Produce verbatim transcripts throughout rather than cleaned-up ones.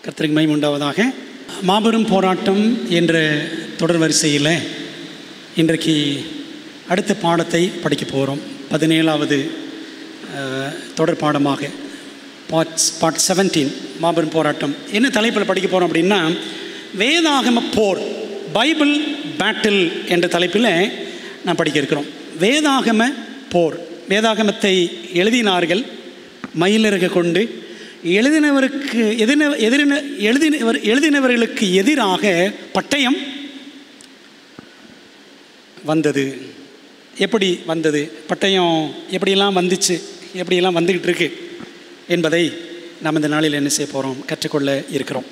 கர்த்தருக்கு மகிமை உண்டாவதாக. மாபெரும் போராட்டம் என்ற தொடர் வரிசையில் இன்றைக்கு அடுத்த பாடத்தை படிக்க போகிறோம். பதினேழாவது தொடர் பாடமாக பார்ட்ஸ் பார்ட் செவன்டீன் மாபெரும் போராட்டம். என்ன தலைப்பில் படிக்க போகிறோம் அப்படின்னா, வேதாகம போர், பைபிள் பேட்டில் என்ற தலைப்பில் நான் படிக்க இருக்கிறோம். வேதாகம போர். வேதாகமத்தை எழுதினார்கள் மயிலிறக கொண்டு. எழுதினவருக்கு எதிர எதிரின எழுதினவர் எழுதினவர்களுக்கு எதிராக பட்டயம் வந்தது. எப்படி வந்தது, பட்டயம் எப்படியெல்லாம் வந்துச்சு, எப்படியெல்லாம் வந்துக்கிட்டு இருக்கு என்பதை நாம் இந்த நாளில் என்ன செய்ய போகிறோம், கற்றுக்கொள்ள இருக்கிறோம்.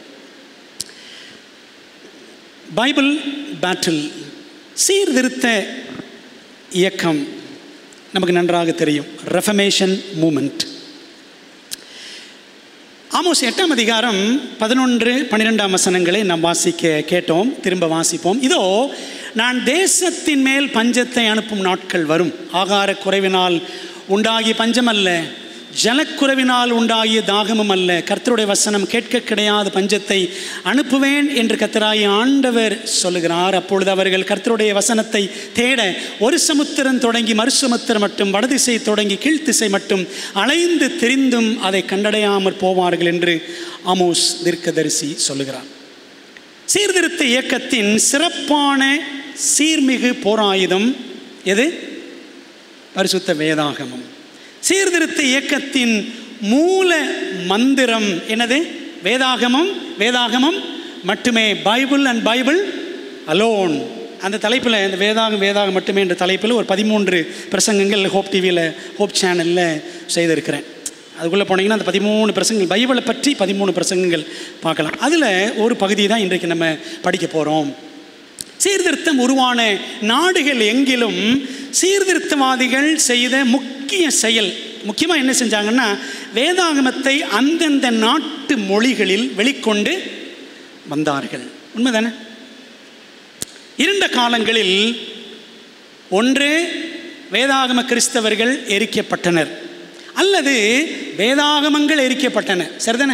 பைபிள் பேட்டில், சீர்திருத்த இயக்கம் நமக்கு நன்றாக தெரியும். Reformation moment. ஆமோஸ் எட்டாம் அதிகாரம் பதினொன்று பன்னிரெண்டாம் வசனங்களை நாம் வாசிக்க கேட்டோம். திரும்ப வாசிப்போம். இதோ, நான் தேசத்தின் மேல் பஞ்சத்தை அனுப்பும் நாட்கள் வரும். ஆகார குறைவினால் உண்டாகிய பஞ்சம் அல்ல, ஜலக்குறைவினால் உண்டாகிய தாகமும் அல்ல. கர்த்தருடைய வசனம் கேட்க கிடையாத பஞ்சத்தை அனுப்புவேன் என்று கர்த்தராகிய ஆண்டவர் சொல்லுகிறார். அப்பொழுது அவர்கள் கர்த்தருடைய வசனத்தை தேட ஒரு சமுத்திரம் தொடங்கி மறு சமுத்திரம் மட்டும், வடதிசை தொடங்கி கீழ்த்திசை மட்டும் அலைந்து திரிந்தும் அதை கண்டடையாமற் போவார்கள் என்று ஆமோஸ் தீர்க்கதரிசி சொல்லுகிறார். சீர்திருத்த இயக்கத்தின் சிறப்பான சீர்மிகு போராயுதம் எது? பரிசுத்த வேதாகமம். சீர்திருத்த இயக்கத்தின் மூல மந்திரம் என்னது? வேதாகமம், வேதாகமம் மட்டுமே. Bible and Bible alone. அந்த தலைப்பில், இந்த வேதாகம் வேதாகம் மட்டுமே என்ற தலைப்பில் ஒரு பதிமூன்று பிரசங்கங்கள் ஹோப் டிவியில், ஹோப் சேனலில் செய்திருக்கிறேன். அதுக்குள்ளே போனீங்கன்னா அந்த பதிமூணு பிரசங்கங்கள், பைபிளை பற்றி பதிமூணு பிரசங்கங்கள் பார்க்கலாம். அதில் ஒரு பகுதி தான் இன்றைக்கு நம்ம படிக்க போகிறோம். சீர்திருத்தம் உருவான நாடுகள் எங்கிலும் சீர்திருத்தவாதிகள் செய்த முக்கிய செயல், முக்கியமாக என்ன செஞ்சாங்கன்னா, வேதாகமத்தை அந்தந்த நாட்டு மொழிகளில் வெளிக்கொண்டு வந்தார்கள். உண்மைதானே? இருண்ட காலங்களில் ஒன்று வேதாகம கிறிஸ்தவர்கள் எரிக்கப்பட்டனர், அல்லது வேதாகமங்கள் எரிக்கப்பட்டன. சரிதானே?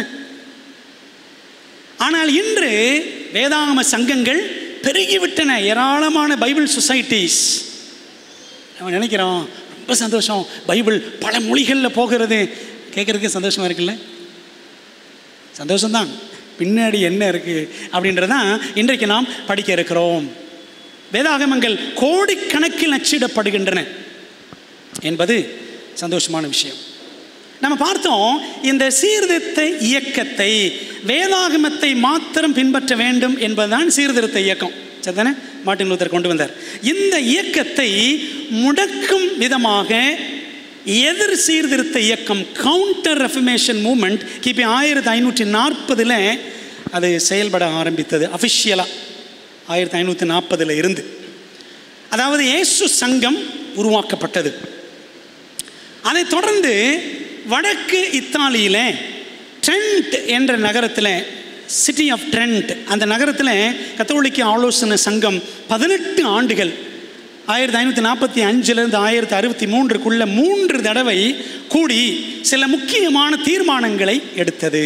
ஆனால் இன்று வேதாகம சங்கங்கள் பெருகிவிட்டன. ஏராளமான பைபிள் சொசைட்டிஸ். நம்ம நினைக்கிறோம் ரொம்ப சந்தோஷம், பைபிள் பல மொழிகளில் போகிறது. கேட்குறதுக்கு சந்தோஷமாக இருக்குல்ல? சந்தோஷம்தான். பின்னாடி என்ன இருக்குது அப்படின்றதான் இன்றைக்கு நாம் படிக்க இருக்கிறோம். வேதாகமங்கள் கோடிக்கணக்கில் அச்சிடப்படுகின்றன என்பது சந்தோஷமான விஷயம். நம்ம பார்த்தோம், இந்த சீர்திருத்த இயக்கத்தை, வேதாகமத்தை மாத்திரம் பின்பற்ற வேண்டும் என்பதுதான் சீர்திருத்த இயக்கம். சரிதானே? மார்ட்டின் லூத்தர் கொண்டு வந்தார். இந்த இயக்கத்தை முடக்கும் விதமாக எதிர் சீர்திருத்த இயக்கம், கவுண்டர் ரெஃபர்மேஷன் மூமெண்ட், கிபி ஆயிரத்தி ஐநூற்றி நாற்பதில் அது செயல்பட ஆரம்பித்தது. அஃபிஷியலாக ஆயிரத்தி ஐநூற்றி நாற்பதில் இருந்து, அதாவது இயேசு சங்கம் உருவாக்கப்பட்டது. அதை தொடர்ந்து வடக்கு இத்தாலியில் ட்ரெண்ட் என்ற நகரத்தில், சிட்டி ஆஃப் ட்ரெண்ட், அந்த நகரத்தில் கத்தோலிக்க ஆலோசனை சங்கம் பதினெட்டு ஆண்டுகள், ஆயிரத்தி ஐநூற்றி நாற்பத்தி அஞ்சுலேருந்து ஆயிரத்தி அறுபத்தி மூன்றுக்குள்ள மூன்று தடவை கூடி சில முக்கியமான தீர்மானங்களை எடுத்தது.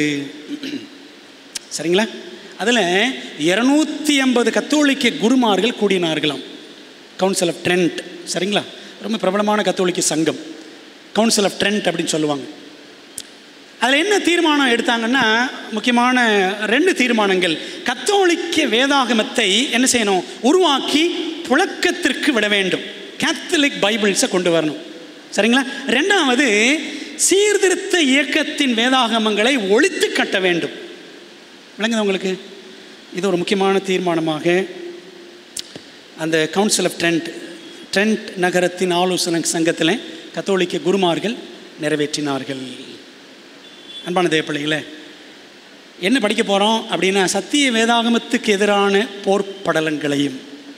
சரிங்களா? அதில் இருநூற்றி ஐம்பது கத்தோலிக்க குருமார்கள் கூடினார்களாம். Council of trend. சரிங்களா? ரொம்ப பிரபலமான கத்தோலிக்க சங்கம், கவுன்சில் ஆஃப் ட்ரெண்ட் அப்படின்னு சொல்லுவாங்க. அதில் என்ன தீர்மானம் எடுத்தாங்கன்னா, முக்கியமான ரெண்டு தீர்மானங்கள். கத்தோலிக்க வேதாகமத்தை என்ன செய்யணும்? உருவாக்கி புழக்கத்திற்கு விட வேண்டும். கேத்தலிக் பைபிள்ஸை கொண்டு வரணும். சரிங்களா? ரெண்டாவது, சீர்திருத்த இயக்கத்தின் வேதாகமங்களை ஒழித்து கட்ட வேண்டும். விளங்குது உங்களுக்கு? இது ஒரு முக்கியமான தீர்மானமாக அந்த கவுன்சில் ஆஃப் ட்ரெண்ட், ட்ரெண்ட் நகரத்தின் ஆலோசனை சங்கத்தில் கத்தோலிக்க குருமார்கள் நிறைவேற்றினார்கள். அன்பான தேவப்பிள்ளைகளே, என்ன படிக்க போகிறோம் அப்படின்னா, சத்திய வேதாகமத்துக்கு எதிரான போர்ப்படலங்களையும்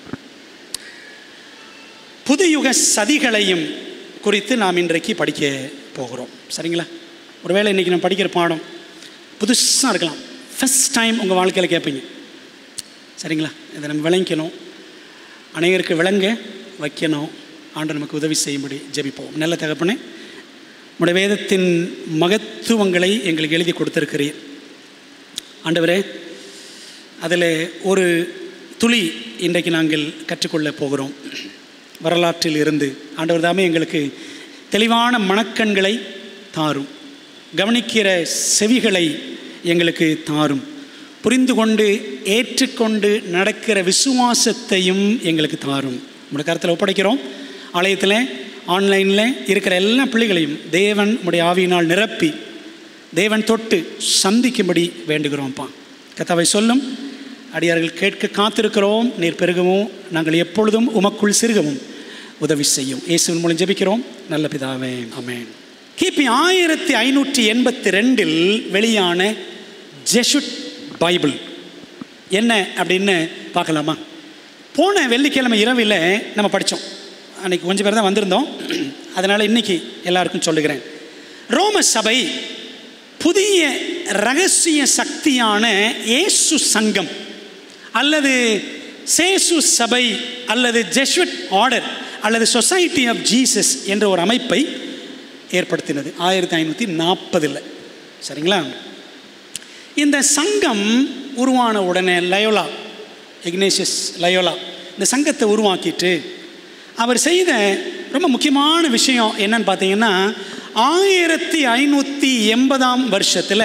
புதுயுக சதிகளையும் குறித்து நாம் இன்றைக்கு படிக்க போகிறோம். சரிங்களா? ஒருவேளை இன்றைக்கி நம்ம படிக்கிற பாடம் புதுசாக இருக்கலாம், ஃபஸ்ட் டைம் உங்கள் வாழ்க்கையில் கேட்பீங்க. சரிங்களா? இதை நம்ம விளங்கணும், அனைவருக்கு விளங்க வைக்கணும். ஆண்டு நமக்கு உதவி செய்யும்படி ஜெபிப்போம். நல்ல தகப்பனே, உடைய வேதத்தின் மகத்துவங்களை எங்களுக்கு எழுதி கொடுத்திருக்கிறீர். ஆண்டவரே, அதில் ஒரு துளி இன்றைக்கு நாங்கள் கற்றுக்கொள்ள போகிறோம். வரலாற்றில் இருந்து ஆண்டவர் தாமே எங்களுக்கு தெளிவான மனக்கண்களை தாரும், கவனிக்கிற செவிகளை எங்களுக்கு தாரும், புரிந்து கொண்டு ஏற்றுக்கொண்டு நடக்கிற விசுவாசத்தையும் எங்களுக்கு தாரும். உங்களுடைய கருத்தில் ஒப்படைக்கிறோம். ஆலயத்தில் ஆன்லைனில் இருக்கிற எல்லா பிள்ளைகளையும் தேவன் உடைய ஆவியினால் நிரப்பி தேவன் தொட்டு சந்திக்கும்படி வேண்டுகிறோம்ப்பா. கர்த்தாவே சொல்லும் அடியார்கள் கேட்க காத்திருக்கிறோம். நீர் பெருகவும் நாங்கள் எப்பொழுதும் உமக்குள் சிறுகவும் உதவி செய்யும். இயேசுவின் மூலம் ஜெபிக்கிறோம் நல்ல பிதாவே, ஆமென். கிபி ஆயிரத்தி ஐநூற்றி எண்பத்தி ரெண்டில் வெளியான ஜெசுட் பைபிள் என்ன அப்படின்னு பார்க்கலாமா? போன வெள்ளிக்கிழமை இரவில் நம்ம படித்தோம். அன்றைக்கி கொஞ்சம் பேர் தான் வந்திருந்தோம், அதனால் இன்றைக்கி எல்லாருக்கும் சொல்லுகிறேன். ரோம சபை புதிய இரகசிய சக்தியான இயேசு சங்கம் அல்லது சேசு சபை அல்லது ஜெசுட் ஆர்டர் அல்லது சொசைட்டி ஆஃப் ஜீசஸ் என்ற ஒரு அமைப்பை ஏற்படுத்தினது ஆயிரத்தி ஐநூற்றி நாற்பதில். சரிங்களா? இந்த சங்கம் உருவான உடனே லயோலா, இக்னேஷியஸ் லயோலா இந்த சங்கத்தை உருவாக்கிட்டு அவர் செய்த ரொம்ப முக்கியமான விஷயம் என்னன்னு பார்த்தீங்கன்னா, ஆயிரத்தி ஐநூற்றி எண்பதாம் வருஷத்தில்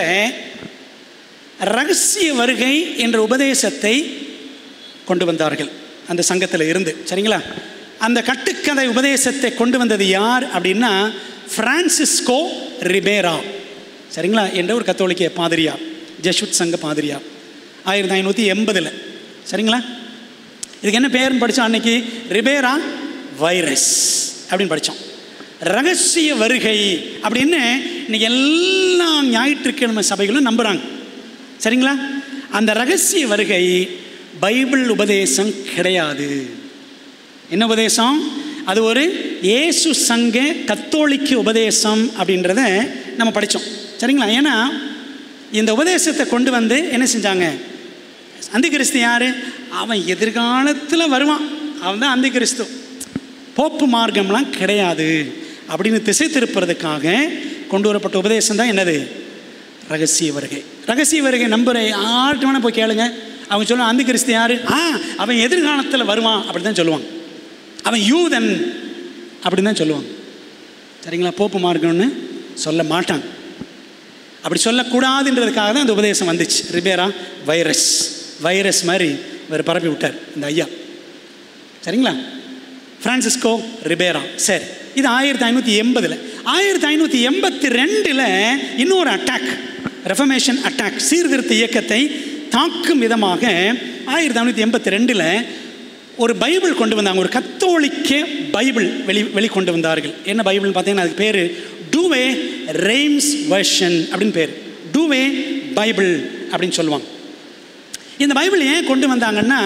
இரகசிய வருகை என்ற உபதேசத்தை கொண்டு வந்தார்கள் அந்த சங்கத்தில் இருந்து. சரிங்களா? அந்த கட்டுக்கதை உபதேசத்தை கொண்டு வந்தது யார் அப்படின்னா பிரான்சிஸ்கோ ரிபேரா, சரிங்களா, என்ற ஒரு கத்தோலிக்க பாதிரியார், ஜெசுட் சங்க பாதிரியார், ஆயிரத்தி ஐநூற்றி எண்பதில். சரிங்களா? இதுக்கு என்ன பேர்னு படித்தோம் அன்னைக்கு? ரிபேரா வைரஸ் அப்படின்னு படித்தோம். ரகசிய வருகை அப்படின்னு இன்னைக்கு எல்லா ஞாயிற்றுக்கிழமை சபைகளும் நம்புகிறாங்க. சரிங்களா? அந்த ரகசிய வருகை பைபிள் உபதேசம் கிடையாது. என்ன உபதேசம்? அது ஒரு இயேசு சங்க கத்தோலிக்க உபதேசம் அப்படின்றத நம்ம படித்தோம். சரிங்களா? ஏன்னா இந்த உபதேசத்தை கொண்டு வந்து என்ன செஞ்சாங்க? அந்தி கிறிஸ்து யார்? அவன் எதிர்காலத்தில் வருவான், அவன் தான் அந்தி கிறிஸ்து, போப்பு மார்க்கம்லாம் கிடையாது அப்படின்னு திசை திருப்புறதுக்காக கொண்டு வரப்பட்ட உபதேசம் தான் என்னது? ரகசிய வருகை. ரகசிய வருகை நம்புற யார்கிட்ட வேணால் போய் கேளுங்க, அவங்க சொல்லுவாங்க அந்தி கிறிஸ்து யார்? ஆ அவன் எதிர்காலத்தில் வருவான் அப்படி தான் சொல்லுவாங்க. அவன் யூதன் அப்படின்னு தான் சொல்லுவாங்க. சரிங்களா? போப்பு மார்க்கம்னு சொல்ல மாட்டாங்க. அப்படி சொல்லக்கூடாதுன்றதுக்காக தான் அந்த உபதேசம் வந்துச்சு. ரிபேரா வைரஸ் வைரஸ் மாதிரி இவர் பரப்பி விட்டார் இந்த ஐயா. சரிங்களா? Francisco Ribera. சரி, இது ஆயிரத்தி ஐநூற்றி எண்பதில். ஆயிரத்தி ஐநூற்றி எண்பத்தி ரெண்டில் இன்னொரு அட்டாக், ரெஃபர்மேஷன் அட்டாக், சீர்திருத்த இயக்கத்தை தாக்கும் விதமாக ஆயிரத்தி ஐநூற்றி எண்பத்தி ரெண்டில் ஒரு பைபிள் கொண்டு வந்தாங்க. ஒரு கத்தோலிக்க பைபிள் வெளி வெளிக்கொண்டு வந்தார்கள். என்ன பைபிள்னு பார்த்தீங்கன்னா அதுக்கு பேர் டூவே ரெய்ம்ஸ் வெர்ஷன் அப்படின்னு பேர். டூவே பைபிள் அப்படின்னு சொல்லுவாங்க. இந்த பைபிள் ஏன் கொண்டு வந்தாங்கன்னா,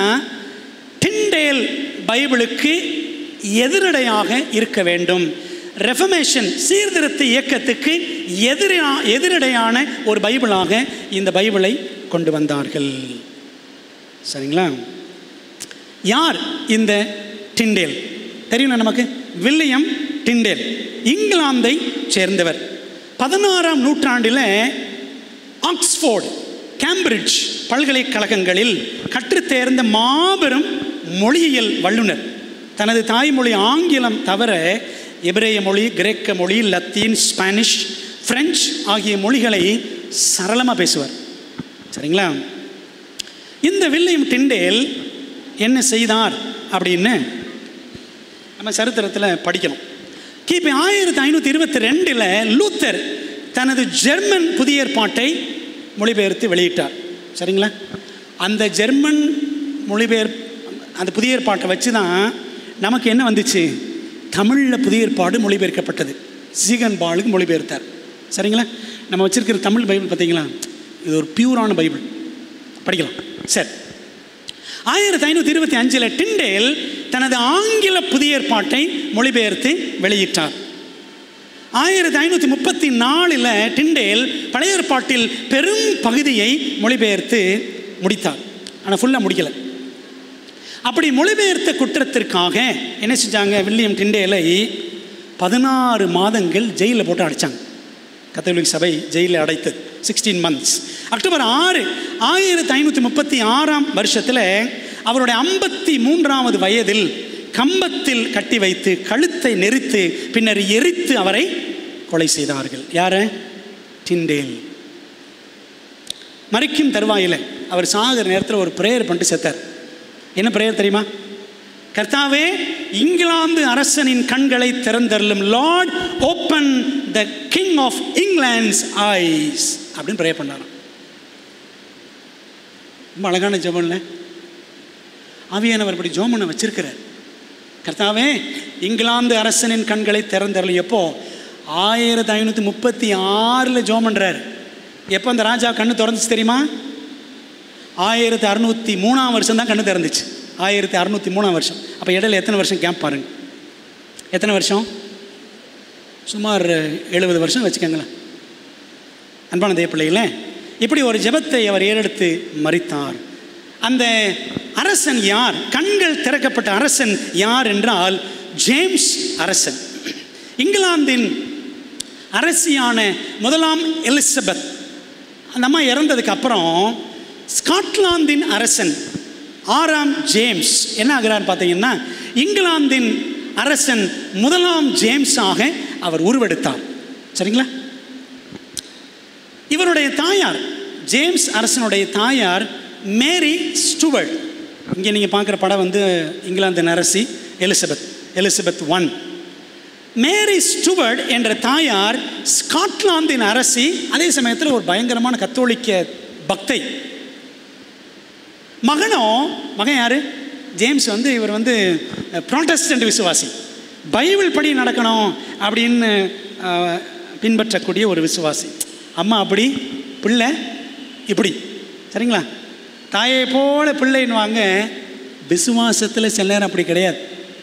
டிண்டேல் பைபிளுக்கு எதிரடையாக இருக்க வேண்டும். ரெஃபர்மேஷன் சீர்திருத்த இயக்கத்துக்கு எதிரா எதிரடையான ஒரு பைபிளாக இந்த பைபிளை கொண்டு வந்தார்கள். சரிங்களா? யார் இந்த டிண்டேல்? தெரியுமா நமக்கு? வில்லியம் டிண்டேல், இங்கிலாந்தை சேர்ந்தவர். பதினாறாம் நூற்றாண்டில் ஆக்ஸ்போர்டு, கேம்பிரிட்ஜ் பல்கலைக்கழகங்களில் கற்றுத்தேர்ந்த மாபெரும் மொழியியல் வல்லுனர். தனது தாய்மொழி ஆங்கிலம் தவிர எபிரேய மொழி, கிரேக்க மொழி, லத்தீன், ஸ்பானிஷ், பிரெஞ்சு ஆகிய மொழிகளை சரளமாக பேசுவார். சரிங்களா? இந்த வில்லியம் டிண்டேல் என்ன செய்தார் அப்படின்னு நம்ம சரித்திரத்தில் படிக்கணும். கிபி ஆயிரத்தி ஐநூற்றி இருபத்தி ரெண்டில் லூத்தர் தனது ஜெர்மன் புதிய ஏற்பாட்டை மொழிபெயர்த்து வெளியிட்டார். சரிங்களா? அந்த ஜெர்மன் மொழிபெயர் அந்த புதிய ஏற்பாட்டை வச்சு தான் நமக்கு என்ன வந்துச்சு? தமிழில் புதிய ஏற்பாடு மொழிபெயர்க்கப்பட்டது. சீகன் பாலுக்கு மொழிபெயர்த்தார். சரிங்களா? நம்ம வச்சுருக்கிற தமிழ் பைபிள் பார்த்தீங்களா, இது ஒரு பியூரான பைபிள், படிக்கலாம். சரி, ஆயிரத்தி ஐநூற்றி இருபத்தி அஞ்சில் டிண்டேல் தனது ஆங்கில புதிய ஏற்பாட்டை மொழிபெயர்த்து வெளியிட்டார். ஆயிரத்தி ஐநூற்றி முப்பத்தி நாலில் டிண்டேல் பழைய ஏற்பாட்டில் பெரும் பகுதியை மொழிபெயர்த்து முடித்தார். ஆனால் ஃபுல்லாக முடிக்கலை. அப்படி மொழிபெயர்த்த குற்றத்திற்காக என்ன செஞ்சாங்க? வில்லியம் டிண்டேலை பதினாறு மாதங்கள் ஜெயிலில் போட்டு அடைச்சாங்க. கத்தோலிக்க சபை ஜெயிலில் அடைத்தது. Sixteen months. அக்டோபர் ஆறு ஆயிரத்தி ஐநூற்றி முப்பத்தி ஆறாம் வருஷத்தில் அவருடைய ஐம்பத்தி மூன்றாவது வயதில் கம்பத்தில் கட்டி வைத்து கழுத்தை நெரித்து பின்னர் எரித்து அவரை கொலை செய்தார்கள். யார? டிண்டேல். மரிக்கும் தருவாயில் அவர் சாகிற நேரத்தில் ஒரு பிரேயர் பண்ணிட்டு செத்தார். என்ன பிரேயர் தெரியுமா? கர்த்தாவே, இங்கிலாந்து அரசனின் கண்களை திறந்தருளும். Lord, open the king of England's eyes அப்படின்னு பிரேயர் பண்ணாராம். ரொம்ப அழகான ஜெபம்ல. ஆவியானவர் படி ஜெபம் பண்ண வச்சிருக்கிறார். கர்த்தாவே, இங்கிலாந்து அரசனின் கண்களை திறந்தருளும். எப்போ? ஆயிரத்தி ஐநூற்றி முப்பத்தி ஆறில் ஜெபம் பண்ணுறார். எப்போ அந்த ராஜா கண்ணு திறந்துச்சு தெரியுமா? ஆயிரத்தி அறுநூற்றி மூணாம் வருஷம் தான் கண்ணு திறந்துச்சு. ஆயிரத்தி அறுநூற்றி மூணாம் வருஷம். அப்போ இடையில எத்தனை வருஷம் கேம்ப் பாருங்க. எத்தனை வருஷம்? சுமார் எழுபது வருஷம் வச்சுக்கோங்களேன். அன்பான தேவ பிள்ளைகளே, இப்படி ஒரு ஜெபத்தை அவர் ஏறெடுத்து மரித்தார். அந்த அரசன் யார்? கண்கள் திறக்கப்பட்ட அரசன் யார் என்றால் ஜேம்ஸ் அரசன். இங்கிலாந்தின் அரசியான முதலாம் எலிசபெத் அந்த அம்மா இறந்ததுக்கு அப்புறம் ஸ்காட்லாந்தின் அரசன் ஆறாம் ஜேம்ஸ் என்ன ஆகிறார் பார்த்தீங்கன்னா, இங்கிலாந்தின் அரசன் முதலாம் ஜேம்ஸாக அவர் உருவெடுத்தார். சரிங்களா? இவருடைய தாயார், ஜேம்ஸ் அரசனுடைய தாயார் மேரி ஸ்டூவர்ட். இங்கே நீங்கள் பார்க்குற படம் வந்து இங்கிலாந்தின் அரசி Elizabeth, Elizabeth one. Mary Stuart என்ற தாயார் ஸ்காட்லாந்தின் அரசி, அதே சமயத்தில் ஒரு பயங்கரமான கத்தோலிக்க பக்தை. மகனும் மகன் யார்? ஜேம்ஸ் வந்து இவர் வந்து புராட்டஸ்டன்ட் விசுவாசி. பைபிள் படி நடக்கணும் அப்படின்னு பின்பற்றக்கூடிய ஒரு விசுவாசி. அம்மா அப்படி, பிள்ளை இப்படி. சரிங்களா? தாயை போல பிள்ளைன்னுவாங்க. விசுவாசத்தில் சில நேரம் அப்படி கிடையாது.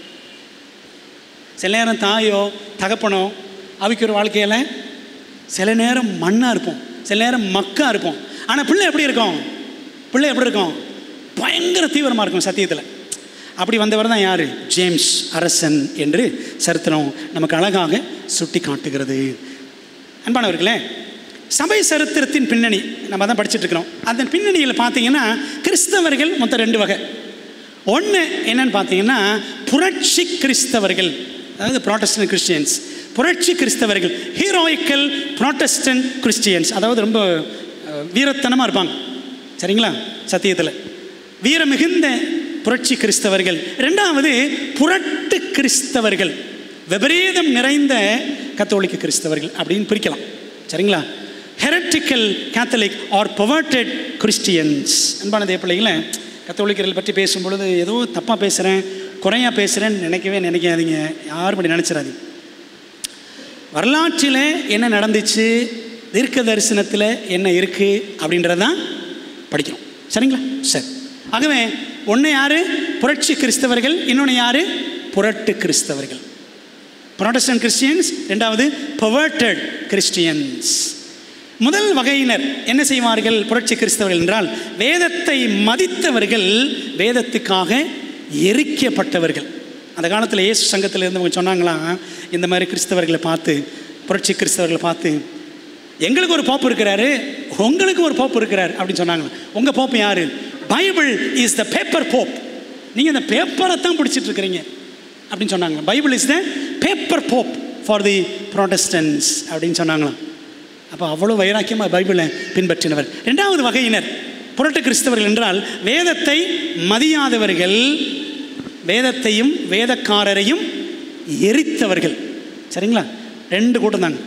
சில நேரம் தாயோ தகப்பனோ அவிக்கிற வாழ்க்கையில் சில நேரம் மண்ணாக இருப்போம், சில நேரம் மக்காக இருப்போம். ஆனால் பிள்ளை எப்படி இருக்கும்? பிள்ளை எப்படி இருக்கும்? பயங்கர தீவிரமாக இருக்கும் சத்தியத்தில். அப்படி வந்தவர் தான் யார்? ஜேம்ஸ் அரசன் என்று சரித்திரம் நமக்கு அழகாக சுட்டி காட்டுகிறது. அன்பானவர்களே, சபை சரித்திரத்தின் பின்னணி நம்ம தான் படிச்சுட்டு இருக்கிறோம். அந்த பின்னணியில் பார்த்தீங்கன்னா கிறிஸ்தவர்கள் மொத்தம் ரெண்டு வகை. ஒன்று என்னன்னு பார்த்தீங்கன்னா புரட்சி கிறிஸ்தவர்கள், அதாவது புராட்டஸ்டன்ட் கிறிஸ்டியன்ஸ். புரட்சி கிறிஸ்தவர்கள், ஹீரோயிக்கல் புராட்டஸ்டன்ட் கிறிஸ்டியன்ஸ், அதாவது ரொம்ப வீரத்தனமாக இருப்பாங்க. சரிங்களா? சத்தியத்தில் வீர மிகுந்த புரட்சி கிறிஸ்தவர்கள். ரெண்டாவது புரட்டு கிறிஸ்தவர்கள், விபரீதம் நிறைந்த கத்தோலிக்க கிறிஸ்தவர்கள் அப்படின்னு பிரிக்கலாம். சரிங்களா? Heretical Catholic or perverted Christians. அன்பான தேவ பிள்ளைகளை, கத்தோலிக்கர்கள் பற்றி பேசும்பொழுது ஏதோ தப்பாக பேசுகிறேன், குறையாக பேசுகிறேன்னு நினைக்கவே நினைக்காதீங்க. யாரும் அப்படி நினச்சிடாதீங்க. வரலாற்றில் என்ன நடந்துச்சு, தீர்க்க தரிசனத்தில் என்ன இருக்குது அப்படின்றதான் படிக்கிறோம். சரிங்களா? சரி. ஆகவே ஒன்று யார்? புரட்சி கிறிஸ்தவர்கள். இன்னொன்று யார்? புரட்டு கிறிஸ்தவர்கள், புராட்டஸ்டன்ட் கிறிஸ்டியன்ஸ். ரெண்டாவது பவர்டட் கிறிஸ்டியன்ஸ். முதல் வகையினர் என்ன செய்வார்கள்? புரட்சி கிறிஸ்தவர்கள் என்றால் வேதத்தை மதித்தவர்கள், வேதத்துக்காக எரிக்கப்பட்டவர்கள். அந்த காலத்தில் இயேசு சங்கத்தில் இருந்தவங்க சொன்னாங்களாம், இந்த மாதிரி கிறிஸ்தவர்களை பார்த்து, புரட்சி கிறிஸ்தவர்களை பார்த்து, எங்களுக்கு ஒரு போப்பு இருக்கிறாரு, உங்களுக்கு ஒரு போப்பு இருக்கிறார் அப்படின்னு சொன்னாங்களா. உங்கள் போப்பு யார்? Bible is the paper pope. நீங்கள் இந்த பேப்பரை தான் பிடிச்சிட்டு இருக்கிறீங்க அப்படின்னு சொன்னாங்க. Bible is the paper pope for the Protestants அப்படின்னு சொன்னாங்களாம். அப்போ அவ்வளோ வைராக்கியமாக பைபிளை பின்பற்றினவர். ரெண்டாவது வகையினர் புரட்டு கிறிஸ்தவர்கள் என்றால் வேதத்தை மதியாதவர்கள், வேதத்தையும் வேதக்காரரையும் எரித்தவர்கள். சரிங்களா? ரெண்டு கூட்டம் தாங்க.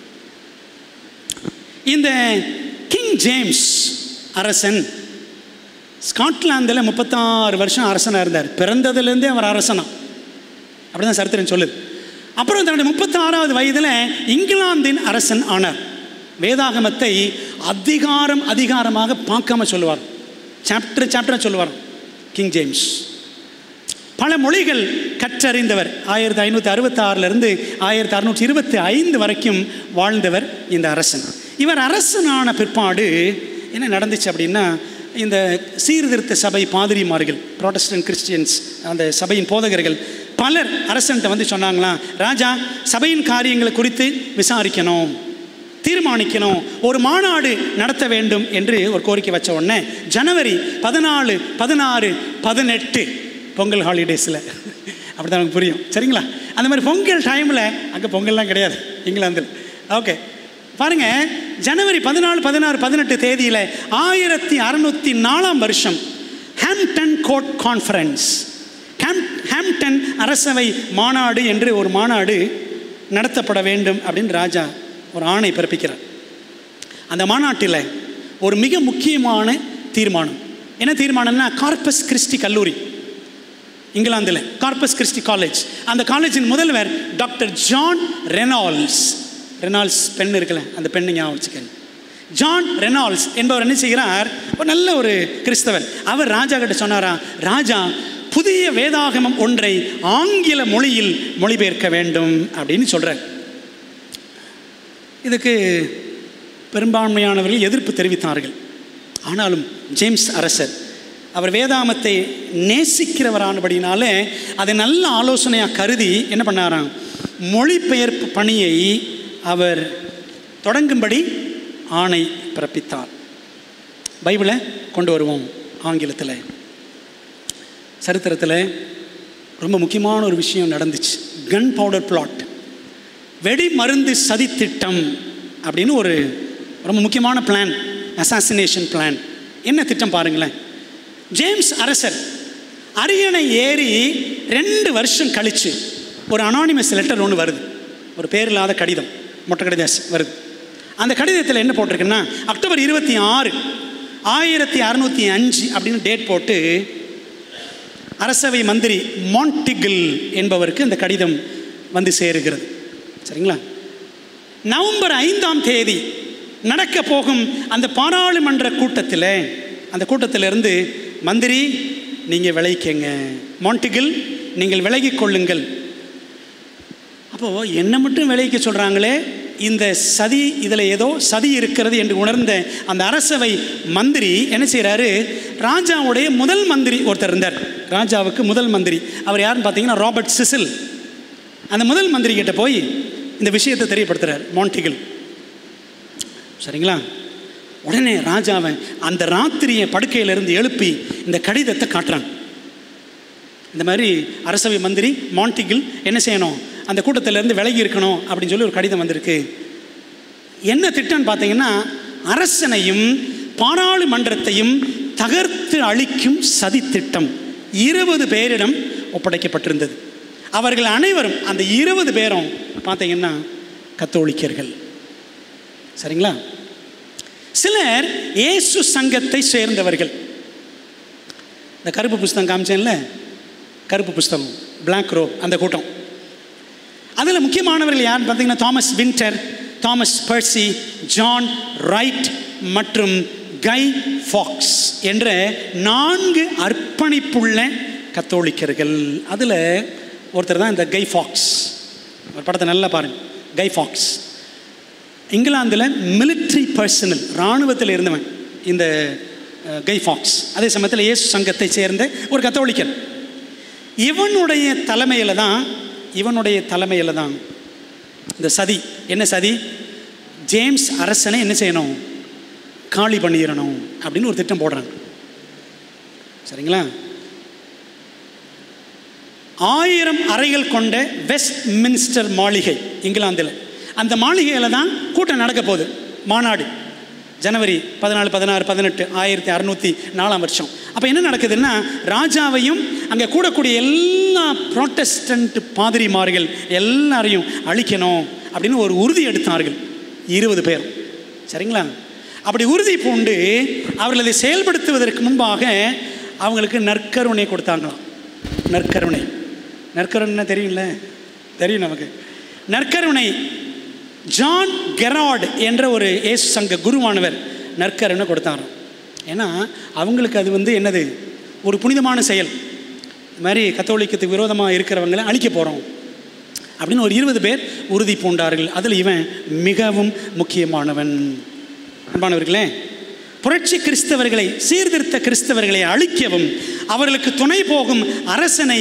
இந்த கிங் ஜேம்ஸ் அரசன் ஸ்காட்லாந்தில் முப்பத்தாறு வருஷம் அரசனாக இருந்தார். பிறந்ததுலேருந்தே அவர் அரசனா, அப்படி தான் சரித்திரம் சொல்லுது. அப்புறம் தன்னுடைய முப்பத்தாறாவது வயதில் இங்கிலாந்தின் அரசன் ஆனார். வேதாகமத்தை அதிகாரம் அதிகாரமாக பார்க்காம சொல்லுவார், சாப்டர் சாப்டராக சொல்லுவார் கிங் ஜேம்ஸ். பல மொழிகள் கற்றறிந்தவர். ஆயிரத்தி ஐநூற்றி அறுபத்தி ஆறிலிருந்து ஆயிரத்தி அறுநூற்றி இருபத்தி ஐந்து வரைக்கும் வாழ்ந்தவர் இந்த அரசன். இவர் அரசனான பிற்பாடு என்ன நடந்துச்சு அப்படின்னா, இந்த சீர்திருத்த சபை பாதிரிமார்கள், புராட்டஸ்டன்ட் கிறிஸ்டியன்ஸ், அந்த சபையின் போதகர்கள் பலர் அரசன்ட்ட வந்து சொன்னாங்களாம், ராஜா சபையின் காரியங்களை குறித்து விசாரிக்கணும், தீர்மானிக்கணும், ஒரு மாநாடு நடத்த வேண்டும் என்று ஒரு கோரிக்கை வச்ச உடனே ஜனவரி பதினாலு பதினாறு பதினெட்டு பொங்கல் ஹாலிடேஸில் அப்படி தான் நமக்கு புரியும், சரிங்களா? அந்த மாதிரி பொங்கல் டைமில், அங்கே பொங்கல்லாம் கிடையாது இங்கிலாந்தில். ஓகே, பாருங்கள், ஜனவரி பதினாலு பதினாறு பதினெட்டு தேதியில் ஆயிரத்தி அறுநூற்றி நாலாம் வருஷம் Hampton Court conference, Ham Hampton அரசவை மாநாடு என்று ஒரு மாநாடு நடத்தப்பட வேண்டும் அப்படின்னு ராஜா ஒரு ஆணை பிறப்பிக்கிறார். அந்த மாநாட்டில் ஒரு மிக முக்கியமான தீர்மானம். என்ன தீர்மானம்னா, கார்பஸ் கிறிஸ்டி கல்லூரி இங்கிலாந்தில், கார்பஸ் கிறிஸ்டி காலேஜ், அந்த காலேஜின் முதல்வர் டாக்டர் ஜான் ரெனால்ட்ஸ். ரெனால்ட்ஸ் பெண் இருக்குல்ல, அந்த பெண்ணை ஞாபகம் வச்சுக்கங்க. ஜான் ரெனால்ட்ஸ் என்பவர் என்ன செய்கிறார், ஒரு நல்ல ஒரு கிறிஸ்தவர். அவர் ராஜா கிட்ட சொன்னாரா, ராஜா புதிய வேதாகமம் ஒன்றை ஆங்கில மொழியில் மொழிபெயர்க்க வேண்டும் அப்படின்னு சொல்கிறார். இதுக்கு பெரும்பான்மையானவர்கள் எதிர்ப்பு தெரிவித்தார்கள். ஆனாலும் ஜேம்ஸ் அரசர் அவர் வேதாகமத்தை நேசிக்கிறவரானபடினாலே அதை நல்ல ஆலோசனையாக கருதி என்ன பண்ணாராம், மொழிபெயர்ப்பு பணியை அவர் தொடங்கும்படி ஆணை பிறப்பித்தார். பைபிளை கொண்டு வருவோம் ஆங்கிலத்தில். சரித்திரத்தில் ரொம்ப முக்கியமான ஒரு விஷயம் நடந்துச்சு. கன் பவுடர் பிளாட், வெடி மருந்து சதித்திட்டம் அப்படின்னு ஒரு ரொம்ப முக்கியமான பிளான், அசாசினேஷன் பிளான். என்ன திட்டம் பாருங்களேன். ஜேம்ஸ் அரசர் அரியணை ஏறி ரெண்டு வருஷம் கழித்து ஒரு அனானிமஸ் லெட்டர் ஒன்று வருது, ஒரு பேர் இல்லாத கடிதம், மொட்டை கடிதம் வருது. அந்த கடிதத்தில் என்ன போட்டிருக்குன்னா, அக்டோபர் இருபத்தி ஆறு ஆயிரத்தி அறுநூற்றி அஞ்சு அப்படின்னு டேட் போட்டு அரசவை மந்திரி மாண்டிகில் என்பவருக்கு இந்த கடிதம் வந்து சேருகிறது, சரிங்களா? நவம்பர் ஐந்தாம் தேதி நடக்க போகும் அந்த பாராளுமன்ற கூட்டத்தில், அந்த கூட்டத்திலிருந்து மந்திரி நீங்கள் விளைவிக்கங்க, மாண்டிகில் நீங்கள் விலகி கொள்ளுங்கள். அப்போது என்ன மட்டும் விளைவிக்க சொல்கிறாங்களே, இந்த சதி, இதில் ஏதோ சதி இருக்கிறது என்று உணர்ந்த அந்த அரசவை மந்திரி என்ன செய்கிறாரு, ராஜாவுடைய முதல் மந்திரி ஒருத்தர் இருந்தார், ராஜாவுக்கு முதல் மந்திரி. அவர் யாருன்னு பார்த்தீங்கன்னா ராபர்ட் சிசில். அந்த முதல் மந்திரி கிட்ட போய் இந்த விஷயத்தை தெரியப்படுத்துகிறார் மாண்டிகில், சரிங்களா? உடனே ராஜாவை அந்த ராத்திரியை படுக்கையிலிருந்து எழுப்பி இந்த கடிதத்தை காட்டுறான். இந்த மாதிரி அரசவை மந்திரி மாண்டிகில் என்ன செய்யணும், அந்த கூட்டத்திலேருந்து விலகி இருக்கணும் அப்படின்னு சொல்லி ஒரு கடிதம் வந்திருக்கு. என்ன திட்டம்னு பார்த்தீங்கன்னா, அரசனையும் பாராளுமன்றத்தையும் தகர்த்து அழிக்கும் சதி திட்டம் இருபது பேரிடம் ஒப்படைக்கப்பட்டிருந்தது. அவர்கள் அனைவரும், அந்த இருபது பேரும் பார்த்தீங்கன்னா கத்தோலிக்கர்கள், சரிங்களா? சிலர் இயேசு சங்கத்தை சேர்ந்தவர்கள். இந்த கருப்பு புஸ்தகம் காமிச்சேன்ல, கருப்பு புஸ்தகம், பிளாக் ரோ, அந்த கூட்டம். அதில் முக்கியமானவர்கள் யாருன்னு பார்த்தீங்கன்னா, Thomas Winter, Thomas Percy, John Wright மற்றும் கை ஃபாக்ஸ் என்ற நான்கு அர்ப்பணிப்புள்ள கத்தோலிக்கர்கள். அதில் ஒருத்தர் தான் இந்த கை ஃபாக்ஸ். ஒரு படத்தை நல்லா பாருங்கள். கை ஃபாக்ஸ் இங்கிலாந்தில் மிலிட்ரி பர்சனல், இராணுவத்தில் இருந்தவன் இந்த கை ஃபாக்ஸ். அதே சமயத்தில் இயேசு சங்கத்தை சேர்ந்த ஒரு கத்தோலிக்கர். இவனுடைய தலைமையில் தான் இவனுடைய தலைமையில் தான் இந்த சதி. என்ன சதி, ஜேம்ஸ் அரசனை என்ன செய்யணும், காலி பண்ணிடணும் அப்படின்னு ஒரு திட்டம் போடுறாங்க, சரிங்களா? ஆயிரம் அறைகள் கொண்ட வெஸ்ட் மின்ஸ்டர் மாளிகை இங்கிலாந்தில், அந்த மாளிகையில் தான் கூட்டம் நடக்க போகுது, மாநாடு. ஜனவரி பதினாலு பதினாறு பதினெட்டு ஆயிரத்தி அறுநூற்றி நாலாம் வருஷம். அப்போ என்ன நடக்குதுன்னா, ராஜாவையும் அங்கே கூடக்கூடிய எல்லா புரோட்டஸ்டன்ட் பாதிரிமார்கள் எல்லாரையும் அழிக்கணும் அப்படின்னு ஒரு உறுதி எடுத்தார்கள், இருபது பேர், சரிங்களா? அப்படி உறுதி பூண்டு அவர்கள் அதை செயல்படுத்துவதற்கு முன்பாக அவங்களுக்கு நற்கருணை கொடுத்தாங்களாம். நற்கருணை, நற்கருணை தெரியும்ல, தெரியும் நமக்கு. நற்கருணை ஜான் கெரார்டு என்ற ஒரு இயேசு சங்க குருவானவர் நற்கருணை கொடுத்தாராம். ஏன்னா அவங்களுக்கு அது வந்து என்னது, ஒரு புனிதமான செயல். இது மாதிரி கத்தோலிக்கத்துக்கு விரோதமாக இருக்கிறவங்களை அழிக்க போகிறோம் அப்படின்னு ஒரு இருபது பேர் உறுதி பூண்டார்கள். அதில் இவன் மிகவும் முக்கியமானவன். அன்பானவர்களே, புரட்சி கிறிஸ்தவர்களை, சீர்திருத்த கிறிஸ்தவர்களை அழிக்கவும் அவர்களுக்கு துணை போகும் அரசனை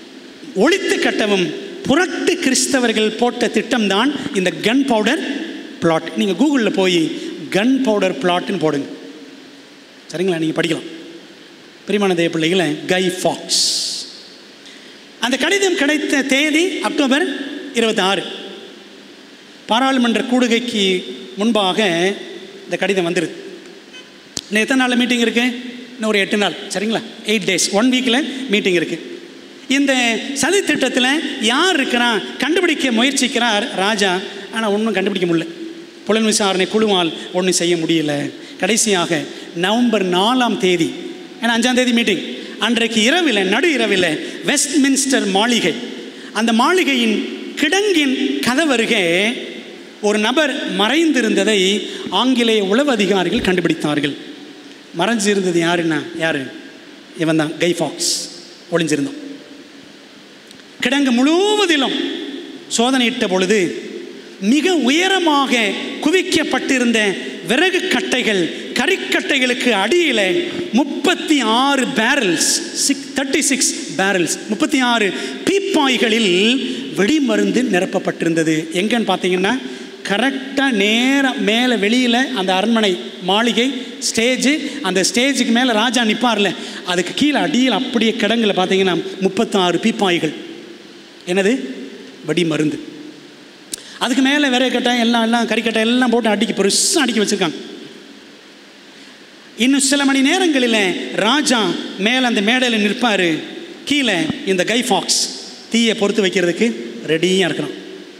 ஒழித்து கட்டவும் புரட்டு கிறிஸ்தவர்கள் போட்ட திட்டம்தான் இந்த கன் பவுடர் பிளாட். நீங்கள் கூகுளில் போய் கன் பவுடர் பிளாட்னு போடுங்க, சரிங்களா? நீங்கள் படிக்கலாம். பிரியமான தேவ பிள்ளைகளை, கை ஃபாக்ஸ். அந்த கடிதம் கிடைத்த தேதி அக்டோபர் இருபத்தி ஆறு. பாராளுமன்ற கூடுகைக்கு முன்பாக இந்த கடிதம் வந்துடுது. இன்னும் எத்தனை நாள் மீட்டிங் இருக்குது? இன்னும் ஒரு எட்டு நாள், சரிங்களா? எயிட் டேஸ், ஒன் வீக்கில் மீட்டிங் இருக்குது. இந்த சதி திட்டத்தில் யார் இருக்கிறான் கண்டுபிடிக்க முயற்சிக்கிறார் ராஜா. ஆனால் ஒன்றும் கண்டுபிடிக்க முடியல. புலன் விசாரணை குழுவால் ஒன்றும் செய்ய முடியல. கடைசியாக நவம்பர் நாலாம் தேதி, ஏன்னா அஞ்சாம் தேதி மீட்டிங், அன்றைக்கு இரவில், நடு இரவில் வெஸ்ட்மின்ஸ்டர் மாளிகை, அந்த மாளிகையின் கிடங்கின் கதவருகே ஒரு நபர் மறைந்திருந்ததை ஆங்கிலேய உளவு அதிகாரிகள் கண்டுபிடித்தார்கள். மறைஞ்சிருந்தது யாருன்னா யாரு? இவன் தான், கை ஃபாக்ஸ் ஒளிஞ்சிருந்தான். கிடங்கு முழுவதிலும் சோதனையிட்ட பொழுது மிக உயரமாக குவிக்கப்பட்டிருந்த விறகு கட்டைகள், கறிக்கட்டைகளுக்கு அடியில் முப்பத்தி ஆறு barrels, six thirty six barrels, முப்பத்தி ஆறு பீப்பாய்களில் வெடிமருந்து நிரப்பப்பட்டிருந்தது. எங்கன்னு பார்த்தீங்கன்னா கரெக்டாக நேராக மேலே வெளியில் அந்த அரண்மனை மாளிகை ஸ்டேஜு, அந்த ஸ்டேஜுக்கு மேலே ராஜா நிற்பார்ல, அதுக்கு கீழே அடியில் அப்படியே கிடங்குல பார்த்தீங்கன்னா முப்பத்தாறு பீப்பாய்கள். என்னது? வெடி மருந்து. அதுக்கு மேலே விறகு கட்டை எல்லாம் எல்லாம் கறிக்கட்டை எல்லாம் போட்டு அடிக்கி பெருசாக அடிக்கி வச்சுருக்காங்க. இன்னும் சில மணி நேரங்களில் ராஜா மேலே அந்த மேடையில் நிற்பார், கீழே இந்த கை ஃபாக்ஸ் தீயை பொறுத்து வைக்கிறதுக்கு ரெடியாக இருக்கிறான்.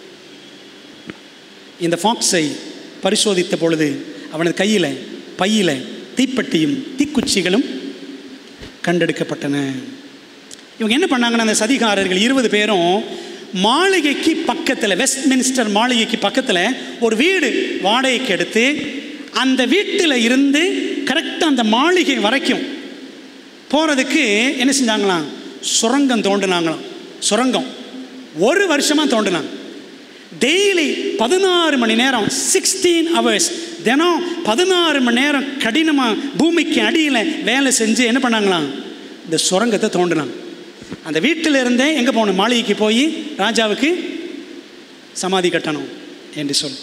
இந்த ஃபாக்ஸை பரிசோதித்த பொழுது அவனது கையில் பையில் தீப்பெட்டியும் தீக்குச்சிகளும் கண்டெடுக்கப்பட்டன. இவங்க என்ன பண்ணாங்கன்னா, அந்த சதிகாரர்கள் இருபது பேரும் மாளிகைக்கு பக்கத்தில், வெஸ்ட்மின்ஸ்டர் மாளிகைக்கு பக்கத்தில் ஒரு வீடு வாடகைக்கு எடுத்து அந்த வீட்டில் இருந்து கரெக்டாக அந்த மாளிகை வரைக்கும் போகிறதுக்கு என்ன செஞ்சாங்களாம்? சுரங்கம் தோண்டினாங்களாம். சுரங்கம் ஒரு வருஷமாக தோண்டினாங்க. டெய்லி பதினாறு மணி நேரம், சிக்ஸ்டீன் ஹவர்ஸ், தினம் பதினாறு மணி நேரம் கடினமாக பூமிக்கு அடியில் வேலை செஞ்சு என்ன பண்ணாங்களாம்? இந்த சுரங்கத்தை தோண்டினாங்க. அந்த வீட்டில் இருந்தே எங்கே போகணும்? மாளிகைக்கு போய் ராஜாவுக்கு சமாதி கட்டணும் என்று சொல்.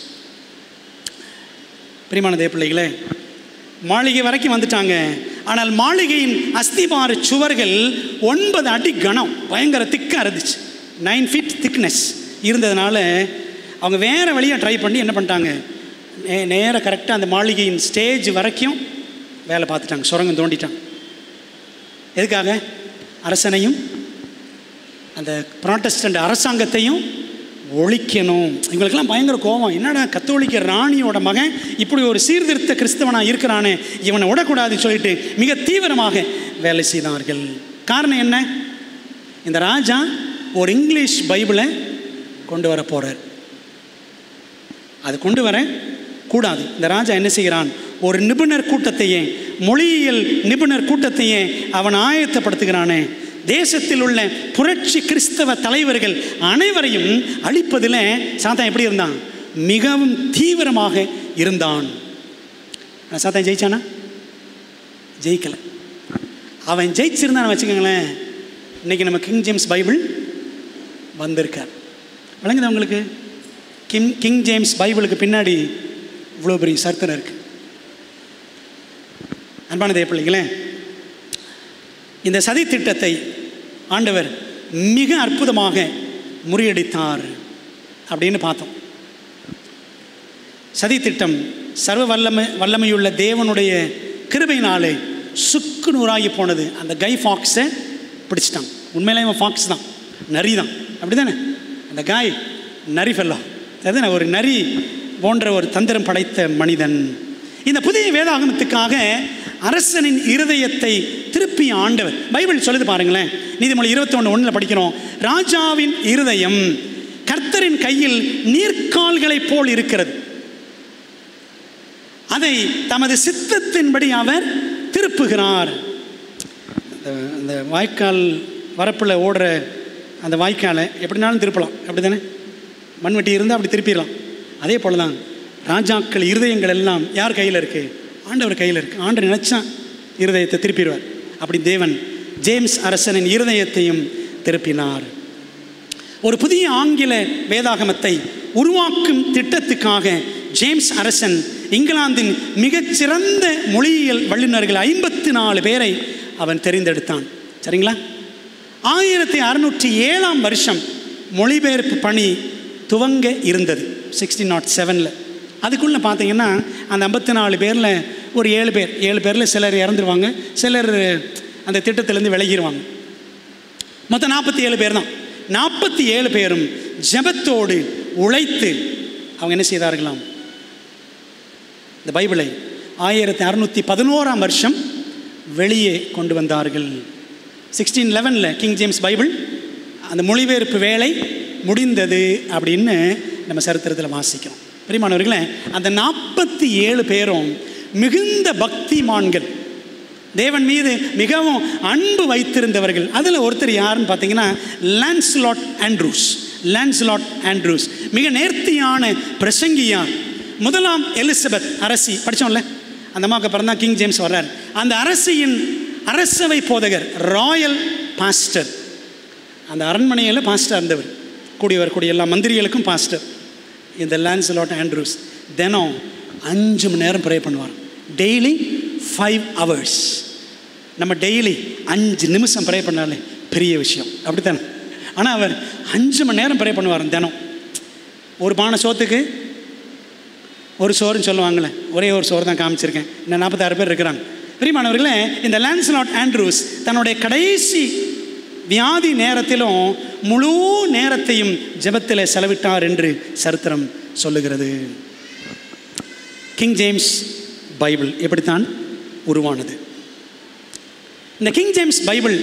பிரியமான தேவ பிள்ளைகளே, மாளிகை வரைக்கும் வந்துட்டாங்க. ஆனால் மாளிகையின் அஸ்திபார சுவர்கள் ஒன்பது அடி கனம், பயங்கர திக்காக இருந்துச்சு. நைன் ஃபீட் திக்னஸ் இருந்ததுனால அவங்க வேறு வழியாக ட்ரை பண்ணி என்ன பண்ணிட்டாங்க? நே நேராக கரெக்டாக அந்த மாளிகையின் ஸ்டேஜ் வரைக்கும் வேலை பார்த்துட்டாங்க, சுரங்கம் தோண்டிட்டாங்க. எதுக்காக? அரசனையும் அந்த புராட்டஸ்டன்ட் அரசாங்கத்தையும் ஒழிக்கணும். இவங்களுக்கெல்லாம் பயங்கர கோபம். என்னடா கத்தோலிக்க ராணியோட மகன் இப்படி ஒரு சீர்திருத்த கிறிஸ்தவனாக இருக்கிறானே, இவனை விடக்கூடாதுன்னு சொல்லிட்டு மிக தீவிரமாக வேலை செய்தார்கள். காரணம் என்ன? இந்த ராஜா ஒரு இங்கிலீஷ் பைபிளை கொண்டு வர போகிறார். அது கொண்டு வர கூடாது. இந்த ராஜா என்ன செய்கிறான்? ஒரு நிபுணர் கூட்டத்தையே, மொழியியல் நிபுணர் கூட்டத்தையே அவன் ஆயத்தப்படுத்துகிறானே. தேசத்தில் உள்ள புரட்சி கிறிஸ்தவ தலைவர்கள் அனைவரையும் அழிப்பதில் சாத்தான் எப்படி இருந்தான்? மிகவும் தீவிரமாக இருந்தான். சாத்தான் ஜெயிச்சானா? ஜெயிக்கலை. அவன் ஜெயிச்சிருந்தான் வச்சுக்கோங்களேன், இன்றைக்கி நம்ம கிங் ஜேம்ஸ் பைபிள் வந்திருக்கார். விளங்குது அவங்களுக்கு? கிங் கிங் ஜேம்ஸ் பைபிளுக்கு பின்னாடி இவ்வளோ பெரிய சரித்திரம் இருக்குது. அன்பான தேவ பிள்ளைகளே, இந்த சதி திட்டத்தை ஆண்டவர் மிக அற்புதமாக முறியடித்தார் அப்படின்னு பார்த்தோம். சதி திட்டம் சர்வ வல்லமை வல்லமையுள்ள தேவனுடைய கிருபையினாலே சுக்கு நூறாகி போனது. அந்த கை ஃபாக்ஸை பிடிச்சிட்டான். உண்மையிலே அவன் ஃபாக்ஸ் தான், நரி தான், அப்படி தானே? அந்த காய் நரி ஃபெல்லோ, அதுதானே ஒரு நரி போன்ற ஒரு தந்திரம் படைத்த மனிதன். இந்த புதிய வேதாகமத்துக்காக அரசனின் இருதயத்தை திருப்பி ஆண்டவர், பைபிள் சொல்லுது பாருங்களேன், நீதிமொழி இருபத்தி ஒன்று ஒன்றில் படிக்கிறோம், ராஜாவின் இருதயம் கர்த்தரின் கையில் நீர்க்கால்களை போல் இருக்கிறது, அதை தமது சித்தத்தின்படி அவர் திருப்புகிறார். அந்த வாய்க்கால் வரப்பில் ஓடுற அந்த வாய்க்காலை எப்படினாலும் திருப்பலாம், அப்படி தானே? மண்வெட்டி இருந்தால் அப்படி திருப்பிடலாம். அதே போல தான் ராஜாக்கள் இருதயங்கள் எல்லாம் யார் கையில் இருக்குது? ஆண்டவர் கையில் இருக்குது. ஆண்டவர் நினச்சா இருதயத்தை திருப்பிடுவார். அப்படி தேவன் ஜேம்ஸ் அரசனின் இருதயத்தையும் திருப்பினார். ஒரு புதிய ஆங்கில வேதாகமத்தை உருவாக்கும் திட்டத்துக்காக ஜேம்ஸ் அரசன் இங்கிலாந்தின் மிகச்சிறந்த மொழியியல் வல்லுநர்கள் ஐம்பத்தி நாலு பேரை அவன் தெரிந்தெடுத்தான். சரிங்களா? ஆயிரத்தி அறுநூற்றி ஏழாம் வருஷம் மொழிபெயர்ப்பு பணி துவங்க இருந்தது, சிக்ஸ்டீன் நாட் செவனில். அதுக்குள்ளே பார்த்தீங்கன்னா அந்த ஐம்பத்தி நாலு பேரில் ஒரு ஏழு பேர் ஏழு பேரில் சிலர் இறந்துருவாங்க, சிலர் அந்த திட்டத்திலேருந்து விலகிடுவாங்க. மொத்தம் நாற்பத்தி ஏழு பேர் தான். நாற்பத்தி ஏழு பேரும் ஜெபத்தோடு உழைத்து அவங்க என்ன செய்தார்களாம், இந்த பைபிளை ஆயிரத்தி அறுநூற்றி பதினோராம் வருஷம் வெளியே கொண்டு வந்தார்கள். சிக்ஸ்டீன் லெவனில் கிங் ஜேம்ஸ் பைபிள் அந்த மொழிபெயர்ப்பு வேலை முடிந்தது அப்படின்னு நம்ம சரித்திரத்தில் வாசிக்கிறோம். பிரியமானவர்களே, அந்த நாற்பத்தி ஏழு பேரும் மிகுந்த பக்திமான்கள், தேவன் மீது மிகவும் அன்பு வைத்திருந்தவர்கள். அதில் ஒருத்தர் யாருன்னு பார்த்தீங்கன்னா லான்ஸ்லாட் ஆண்ட்ரூஸ். லான்ஸ்லாட் ஆண்ட்ரூஸ் மிக நேர்த்தியான பிரசங்கியார். முதலாம் எலிசபெத் அரசி படித்தோம்ல, அந்த அம்மாவுக்கு அப்புறம் தான் கிங் ஜேம்ஸ் வர்றார். அந்த அரசியின் அரசவை போதகர், ராயல் பாஸ்டர். அந்த அரண்மனையில் பாஸ்டர் இருந்தவர், கூடி வரக்கூடிய எல்லா மந்திரிகளுக்கும் பாஸ்டர் இந்த லான்ஸ்லாட் ஆண்ட்ரூஸ். தினம் அஞ்சு மணி நேரம் ப்ரே பண்ணுவார். Daily five hours. நம்ம டெய்லி அஞ்சு நிமிஷம் ப்ரே பண்ணாலே பெரிய விஷயம், அப்படித்தானே? ஆனால் அவர் அஞ்சு மணி நேரம் ப்ரே பண்ணுவார் தினம். ஒரு பானை சோத்துக்கு ஒரு சோறுன்னு சொல்லுவாங்களே, ஒரே ஒரு சோறு தான் காமிச்சிருக்கேன், இன்னும் நாற்பத்தாறு பேர் இருக்கிறாங்க. பிரியமானவர்களே, இந்த லான்ஸ்லாட் ஆண்ட்ரூஸ் தன்னுடைய கடைசி வியாதி நேரத்திலும் முழு நேரத்தையும் ஜெபத்தில் செலவிட்டார் என்று சரித்திரம் சொல்லுகிறது. கிங் ஜேம்ஸ் பைபிள் எப்படித்தான் உருவானது? இந்த கிங் ஜேம்ஸ் பைபிள்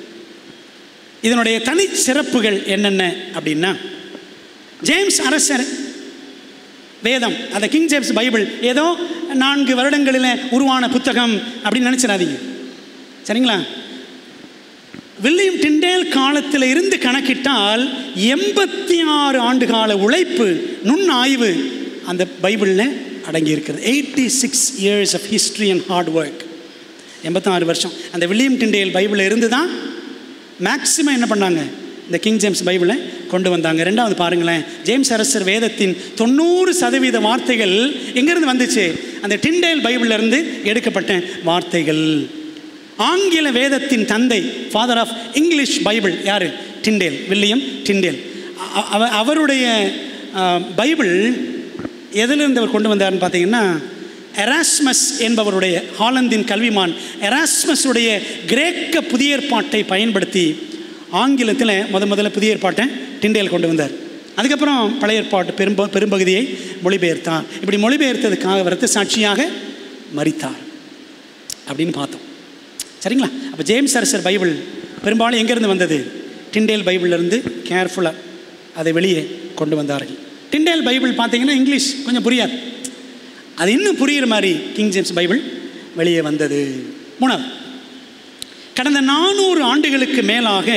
இதனுடைய தனி சிறப்புகள் என்னென்ன அப்படின்னா, ஜேம்ஸ் அரசர் வேதம், அந்த கிங் ஜேம்ஸ் பைபிள் ஏதோ நான்கு வருடங்களில் உருவான புத்தகம் அப்படின்னு நினச்சிடாதீங்க, சரிங்களா? வில்லியம் டிண்டேல் காலத்தில் இருந்து கணக்கிட்டால் எண்பத்தி ஆறு ஆண்டு கால உழைப்பு, நுண் ஆய்வு அந்த பைபிளில் அடங்கி இருக்கிறது. Eighty six years of history and hard work. எண்பத்தாறு வருஷம் அந்த வில்லியம் டிண்டேல் பைபிளில் இருந்து தான் மேக்சிமம் என்ன பண்ணாங்க, இந்த கிங் ஜேம்ஸ் பைபிளை கொண்டு வந்தாங்க. ரெண்டாவது பாருங்களேன், ஜேம்ஸ் அரசர் வேதத்தின் தொண்ணூறு சதவீத வார்த்தைகள் எங்கேருந்து வந்துச்சு? அந்த டிண்டேல் பைபிளிலிருந்து எடுக்கப்பட்ட வார்த்தைகள். ஆங்கில வேதத்தின் தந்தை, ஃபாதர் ஆஃப் இங்கிலீஷ் பைபிள் யார்? Tyndale, William Tyndale. அவருடைய பைபிள் எதிலிருந்து அவர் கொண்டு வந்தார்னு பார்த்தீங்கன்னா, எராஸ்மஸ் என்பவருடைய, ஹாலந்தின் கல்விமான் எராஸ்மஸுடைய கிரேக்க புதிய ஏற்பாட்டை பயன்படுத்தி ஆங்கிலத்தில் முத முதல்ல புதிய ஏற்பாட்டை டிண்டேல் கொண்டு வந்தார். அதுக்கப்புறம் பழைய ஏற்பாட்டு பெரும் பெரும்பகுதியை மொழிபெயர்த்தார். இப்படி மொழிபெயர்த்ததுக்காக வரத்து சாட்சியாக மரித்தார் அப்படின்னு பார்த்தோம், சரிங்களா? அப்போ ஜேம்ஸ் அரசர் பைபிள் பெரும்பாலும் எங்கேருந்து வந்தது? டிண்டேல் பைபிளிலேருந்து கேர்ஃபுல்லாக அதை வெளியே கொண்டு வந்தார்கள். டிண்டேல் பைபிள் பார்த்தீங்கன்னா இங்கிலீஷ் கொஞ்சம் புரியாது, அது இன்னும் புரிகிற மாதிரி கிங் ஜேம்ஸ் பைபிள் வெளியே வந்தது. மூணாவது, கடந்த நானூறு ஆண்டுகளுக்கு மேலாக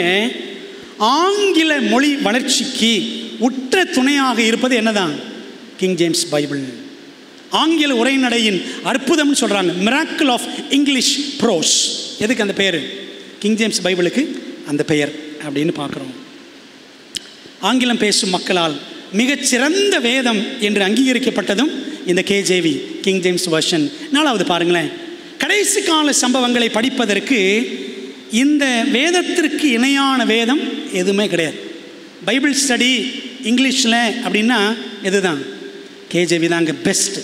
ஆங்கில மொழி வளர்ச்சிக்கு உற்ற துணையாக இருப்பது என்னதான்? King James Bible. ஆங்கில உரைநடையின் அற்புதம்னு சொல்கிறாங்க, மிராக்கிள் ஆஃப் இங்கிலீஷ் ப்ரோஸ். எதுக்கு அந்த பெயர்? கிங் ஜேம்ஸ் பைபிளுக்கு அந்த பெயர் அப்படின்னு பார்க்குறோம். ஆங்கிலம் பேசும் மக்களால் மிகச்சிறந்த வேதம் என்று அங்கீகரிக்கப்பட்டதும் இந்த கேஜேவி, கிங் ஜேம்ஸ் வெர்ஷன். நாலாவது பாருங்களேன், கடைசி கால சம்பவங்களை படிப்பதற்கு இந்த வேதத்திற்கு இணையான வேதம் எதுவுமே கிடையாது. பைபிள் ஸ்டடி இங்கிலீஷில் அப்படின்னா எதுதான்? கேஜேவி தாங்க பெஸ்ட்டு.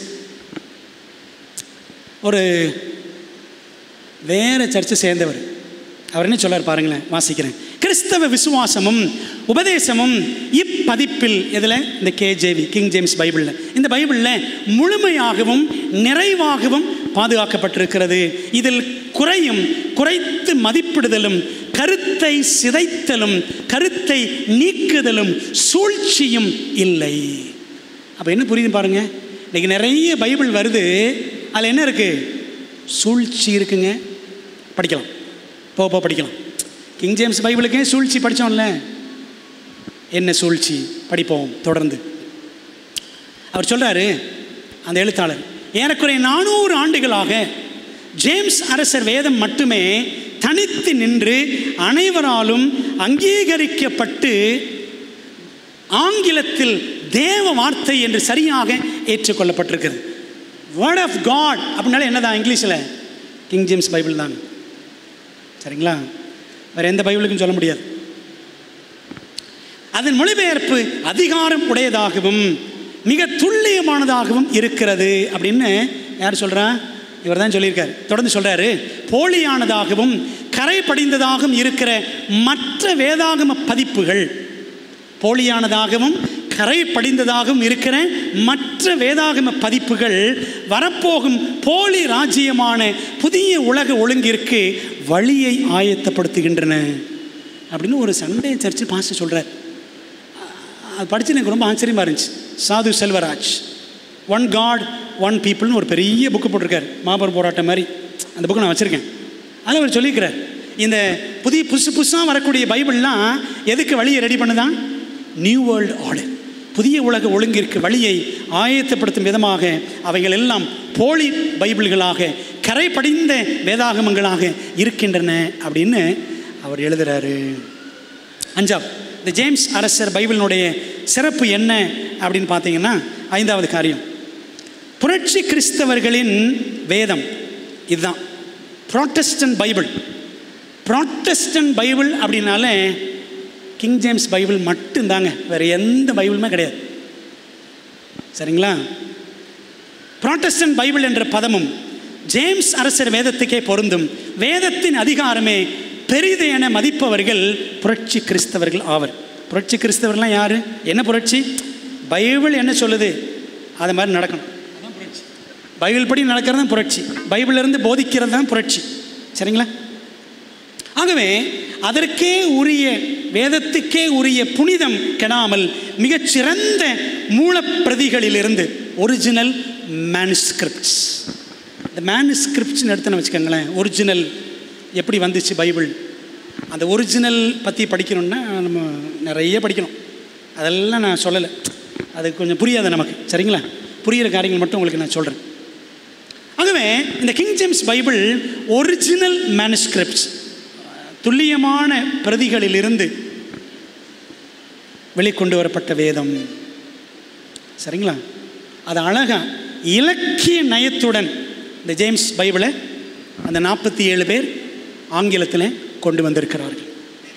ஒரு வேறு சர்ச்சை சேர்ந்தவர் அவர் என்ன சொல்றார் பாருங்களேன், வாசிக்கிறேன். கிறிஸ்தவ விசுவாசமும் உபதேசமும் இப்பதிப்பில், இதில் இந்த கேஜேவி, கிங் ஜேம்ஸ் பைபிளில், இந்த பைபிளில் முழுமையாகவும் நிறைவாகவும் பாதுகாக்கப்பட்டிருக்கிறது. இதில் குறையும், குறைத்து மதிப்பிடுதலும், கருத்தை சிதைத்தலும், கருத்தை நீக்குதலும், சூழ்ச்சியும் இல்லை. அப்போ என்ன புரியுது பாருங்க, இன்னைக்கு நிறைய பைபிள் வருது, அதில் என்ன இருக்குது? சூழ்ச்சி இருக்குங்க. படிக்கலாம், போ போ படிக்கலாம். கிங் ஜேம்ஸ் பைபிளுக்கே சூழ்ச்சி படித்தோம்ல, என்ன சூழ்ச்சி? படிப்போம் தொடர்ந்து. அவர் சொல்கிறாரு, அந்த எழுத்தாளர், ஏறக்குறைய நானூறு ஆண்டுகளாக ஜேம்ஸ் அரசர் வேதம் மட்டுமே தனித்து நின்று அனைவராலும் அங்கீகரிக்கப்பட்டு ஆங்கிலத்தில் தேவ வார்த்தை என்று சரியாக ஏற்றுக்கொள்ளப்பட்டிருக்கிறது. வேர்ட் ஆஃப் காட் அப்படின்னால என்னதான் இங்கிலீஷில்? கிங் ஜேம்ஸ் பைபிள் தான். சரிங்களா? வேறு எந்த பைபிளுக்கும் சொல்ல முடியாது. அதன் மொழிபெயர்ப்பு அதிகாரம் உடையதாகவும் மிக துல்லியமானதாகவும் இருக்கிறது அப்படின்னு யார் சொல்கிறா? இவர் தான் சொல்லியிருக்கார். தொடர்ந்து சொல்கிறாரு, போலியானதாகவும் கரை படிந்ததாகவும் இருக்கிற மற்ற வேதாகம பதிப்புகள், போலியானதாகவும் கரை படிந்ததாகவும் இருக்கிற மற்ற வேதாகம பதிப்புகள் வரப்போகும் போலி ராஜ்யமான புதிய உலக ஒழுங்கிற்கு வழியை ஆயத்தப்படுத்துகின்றன அப்படின்னு ஒரு சண்டே சர்ச்சு பாஸ்டர் சொல்கிறார். அது படித்து எனக்கு ரொம்ப ஆச்சரியமாக இருந்துச்சு. Sadhu Selvaraj one God one பீப்புள்னு ஒரு பெரிய புக்கு போட்டிருக்கார், மாபெரும் போராட்டம் மாதிரி. அந்த புக்கு நான் வச்சுருக்கேன். அதில் அவர் சொல்லியிருக்கிறார், இந்த புதிய புதுசு புதுசாக வரக்கூடிய பைபிள்லாம் எதுக்கு வழியை ரெடி பண்ணுதான்? நியூ வேர்ல்டு ஆர்டர், புதிய உலக ஒழுங்கிற்கு வழியை ஆயத்தப்படுத்தும் விதமாக அவைகள் எல்லாம் போலி பைபிள்களாக கரை படிந்த வேதாகமங்களாக இருக்கின்றன அப்படின்னு அவர் எழுதுகிறாரு. அஞ்சாவது, இந்த ஜேம்ஸ் அரசர் பைபிளினுடைய சிறப்பு என்ன அப்படின்னு பார்த்தீங்கன்னா, ஐந்தாவது காரியம், புரட்சி கிறிஸ்தவர்களின் வேதம் இதுதான், புராட்டஸ்டன்ட் பைபிள். புராட்டஸ்டன்ட் பைபிள் அப்படின்னாலே கிங் ஜேம்ஸ் பைபிள் மட்டும்தாங்க, வேறு எந்த பைபிளுமே கிடையாது. சரிங்களா? புராட்டஸ்டன்ட் பைபிள் என்ற பதமும் ஜேம்ஸ் அரசர் வேதத்துக்கே பொருந்தும். வேதத்தின் அதிகாரமே பெரிது என மதிப்பவர்கள் புரட்சி கிறிஸ்தவர்கள் ஆவர். புரட்சி கிறிஸ்தவர்கள்லாம் யார்? என்ன புரட்சி? பைபிள் என்ன சொல்லுது அது மாதிரி நடக்கணும், அதான் புரட்சி. பைபிள் படி நடக்கிறது தான் புரட்சி, பைபிளிலிருந்து போதிக்கிறது தான் புரட்சி. சரிங்களா? ஆகவே அதற்கே உரிய, வேதத்துக்கே உரிய புனிதம் கெடாமல் மிகச்சிறந்த மூலப்பிரதிகளிலிருந்து, ஒரிஜினல் மேனுஸ்கிரிப்ட்ஸ், இந்த மேனுஸ்கிரிப்ட்ஸ்னு எடுத்துன்னு வச்சுக்கோங்களேன். ஒரிஜினல் எப்படி வந்துச்சு பைபிள், அந்த ஒரிஜினல் பற்றி படிக்கணுன்னா நம்ம நிறைய படிக்கணும். அதெல்லாம் நான் சொல்லலை, அது கொஞ்சம் புரியாது நமக்கு. சரிங்களா? புரிகிற காரியங்கள் மட்டும் உங்களுக்கு நான் சொல்கிறேன். ஆகவே இந்த King James Bible original manuscripts, துல்லியமான பிரதிகளிலிருந்து வெளிக்கொண்டு வரப்பட்ட வேதம். சரிங்களா? அது அழகா இலக்கிய நயத்துடன் இந்த ஜேம்ஸ் பைபிளை அந்த நாற்பத்தி ஏழு பேர் ஆங்கிலத்தில் கொண்டு வந்திருக்கிறார்கள்.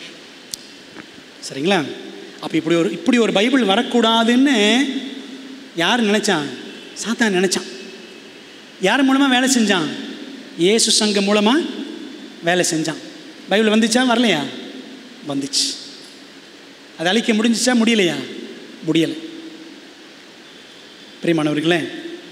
சரிங்களா? அப்போ இப்படி ஒரு இப்படி ஒரு பைபிள் வரக்கூடாதுன்னு யார் நினச்சான்? சாத்தான் நினச்சான். யார் மூலமாக வேலை செஞ்சான்? இயேசு சங்கம் மூலமாக வேலை செஞ்சான். பைபிள் வந்துச்சா வரலையா? வந்துச்சு. அது அழிக்க முடிஞ்சிச்சா முடியலையா? முடியலை. பிரியமானவர்களே,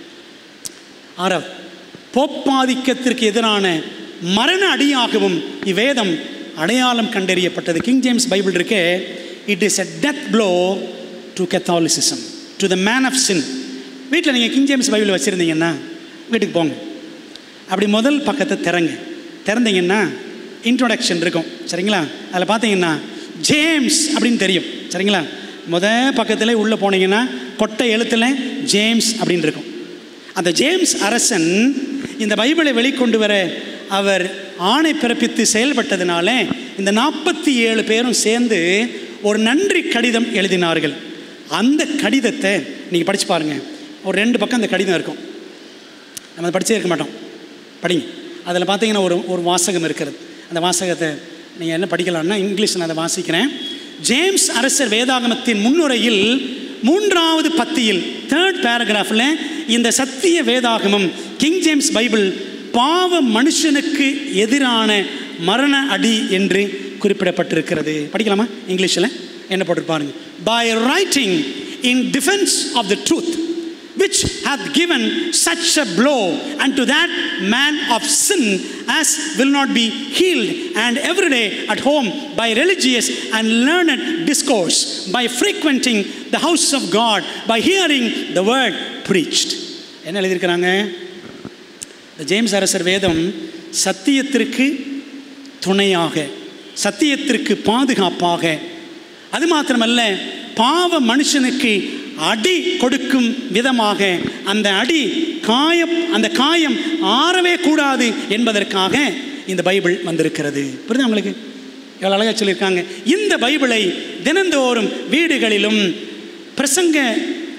ஆறாவது, போப்பாதிக்கத்திற்கு எதிரான மரண அடியாகவும் இவ்வேதம் அடையாளம் கண்டறியப்பட்டது. கிங் ஜேம்ஸ் பைபிள் இருக்கே, it is a death blow to Catholicism, to the man of sin. வீட்டில் நீங்கள் கிங் ஜேம்ஸ் பைபிள் வச்சுருந்தீங்கன்னா வீட்டுக்கு போங்க, அப்படி முதல் பக்கத்தை திறங்க. திறந்தீங்கன்னா இன்ட்ரோடக்ஷன் இருக்கும். சரிங்களா? அதில் பார்த்தீங்கன்னா ஜேம்ஸ் அப்படின்னு தெரியும். சரிங்களா? முதல் பக்கத்தில் உள்ளே போனீங்கன்னா கொட்டை எழுத்தில் ஜேம்ஸ் அப்படின்னு இருக்கும். அந்த ஜேம்ஸ் அரசன் இந்த பைபிளை வெளிக்கொண்டு வர அவர் ஆணை பிறப்பித்து செயல்பட்டதுனால இந்த நாற்பத்தி ஏழு பேரும் சேர்ந்து ஒரு நன்றி கடிதம் எழுதினார்கள். அந்த கடிதத்தை நீங்கள் படித்து பாருங்கள். ஒரு ரெண்டு பக்கம் அந்த கடிதம் இருக்கும். நம்ம படிச்சே இருக்க மாட்டோம், படிங்க. அதில் பார்த்தீங்கன்னா ஒரு ஒரு வாசகம் இருக்கிறது. அந்த வாசகத்தை நீங்கள் என்ன படிக்கலாம்னா, இங்கிலீஷ் நான் அதை வாசிக்கிறேன். ஜேம்ஸ் அரசர் வேதாகமத்தின் முன்னுரையில் மூன்றாவது பத்தியில் தேர்ட் பேராகிராஃபில் இந்த சத்திய வேதாகமம் கிங் ஜேம்ஸ் பைபிள் பாவ மனுஷனுக்கு எதிரான மரண அடி என்று குறிப்பிடப்பட்டிருக்கிறது. படிக்கலாமா? இங்கிலீஷில் என்ன போட்டிருப்பாருங்க? By writing in defence of the truth which hath given such a blow unto that man of sin as will not be healed, and every day at home by religious and learned discourse, by frequenting the house of God, by hearing the word preached. என்ன எழுதியிருக்கிறாங்க? இந்த James அரசர் வேதம் சத்தியத்திற்கு துணையாக, சத்தியத்திற்கு பாதுகாப்பாக, அது மாத்திரமல்ல பாவ மனுஷனுக்கு அடி கொடுக்கும் விதமாக, அந்த அடி காயம், அந்த காயம் ஆறவே கூடாது என்பதற்காக இந்த பைபிள் வந்திருக்கிறது. புரியுது உங்களுக்கு? எவ்வளோ அழகாக சொல்லியிருக்காங்க. இந்த பைபிளை தினந்தோறும் வீடுகளிலும் பிரசங்க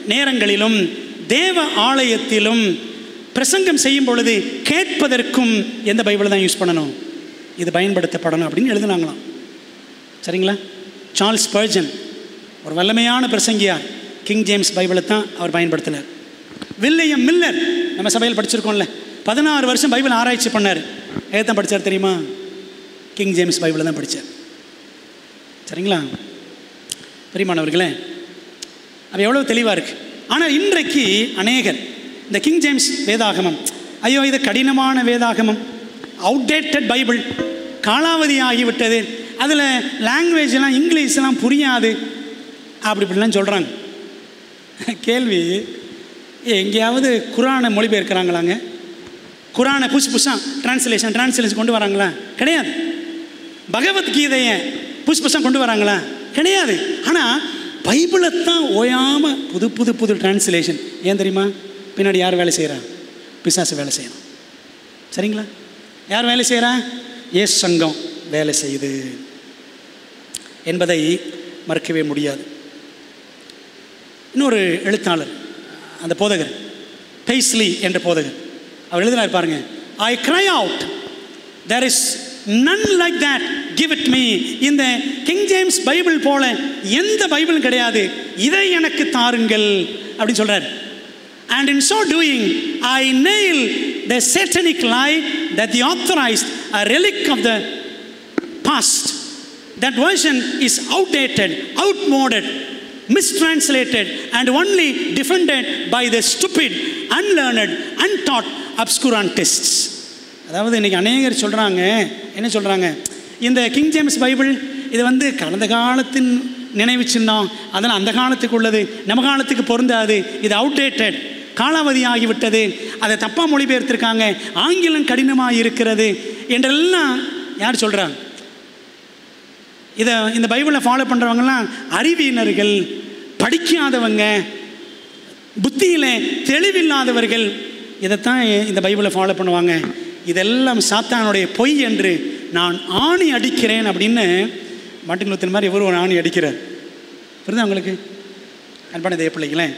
நேரங்களிலும் தேவ ஆலயத்திலும் பிரசங்கம் செய்யும் பொழுது கேட்பதற்கும் எந்த பைபிள் தான் யூஸ் பண்ணணும், இது பயன்படுத்தப்படணும் அப்படின்னு எழுதுனாங்களாம். சரிங்களா? சார்ல்ஸ் ஸ்பர்ஜன் ஒரு வல்லமையான பிரசங்கியார், கிங் ஜேம்ஸ் பைபிளை தான் அவர் பயன்படுத்தினார். வில்லியம் மில்லர் நம்ம சபையில் படிச்சிருக்கோம்ல, பதினாறு வருஷம் பைபிள் ஆராய்ச்சி பண்ணார். எதை தான் படித்தார் தெரியுமா? கிங் ஜேம்ஸ் பைபிளை தான் படித்தார். சரிங்களா? பிரியமானவர்களே, அது எவ்வளோ தெளிவாக இருக்குது. ஆனால் இன்றைக்கு அநேகர் இந்த கிங் ஜேம்ஸ் வேதாகமம், ஐயோ இது கடினமான வேதாகமம், அவுடேட்டட் பைபிள், காலாவதி ஆகிவிட்டது, அதில் லாங்குவேஜெலாம் இங்கிலீஷ்லாம் புரியாது, அப்படி இப்படிலாம் சொல்கிறாங்க. கேள்வி, எங்கேயாவது குரானை மொழிபெயர்க்கிறாங்களாங்க? குரானை புதுசு புதுசாக டிரான்ஸ்லேஷன் டிரான்ஸ்லேஷன் கொண்டு வராங்களா? கிடையாது. பகவத்கீதையை புதுசு புதுசாக கொண்டு வராங்களா? கிடையாது. ஆனால் பைபிளை தான் ஓயாமல் புது புது புது டிரான்ஸ்லேஷன். ஏன் தெரியுமா? பின்னாடி யார் வேலை செய்கிறா? பிசாசு வேலை செய்யணும். சரிங்களா? யார் வேலை செய்கிறா? ஏசு சங்கம் வேலை செய்யுது என்பதை மறக்கவே முடியாது. இன்னொரு எழுத்தாளர், அந்த போதகர் பெய்ஸ்லி என்ற போதகர், அவர் எழுதினார் பாருங்க, I cry out, there is none like that, give it me. இந்த கிங் ஜேம்ஸ் பைபிள் போல எந்த பைபிளும் கிடையாது, இதை எனக்கு தாருங்கள் அப்படின்னு சொல்றார். And in so doing, I nail the satanic lie that the authorized a relic of the past. That version is outdated, outmoded, mistranslated, and only defended by the stupid, unlearned, untaught obscurantists. அதாவது இன்றைக்கி அநேகர் சொல்கிறாங்க, என்ன சொல்கிறாங்க, இந்த King James Bible இது வந்து கடந்த காலத்தின் நினைவு சின்னம், அதனால் அந்த காலத்துக்கு உள்ளது, நம்ம காலத்துக்கு பொருந்தாது, இது அவுடேட்டட், காலாவதி ஆகிவிட்டது, அதை தப்பாக மொழிபெயர்த்திருக்காங்க, ஆங்கிலம் கடினமாக இருக்கிறது என்றெல்லாம் யார் சொல்கிறாங்க? இதை இந்த பைபிளை ஃபாலோ பண்ணுறவங்கலாம் அறிவியினர்கள், படிக்காதவங்க, புத்தியில் தெளிவில்லாதவர்கள், இதைத்தான் இந்த பைபிளை ஃபாலோ பண்ணுவாங்க. இதெல்லாம் சாத்தானுடைய பொய் என்று நான் ஆணி அடிக்கிறேன் அப்படின்னு மார்ட்டின் லூத்தர் மாதிரி எவரும் ஒரு ஆணி அடிக்கிறார். புரியுதா உங்களுக்கு? அன்பான தேவ பிள்ளைகளே,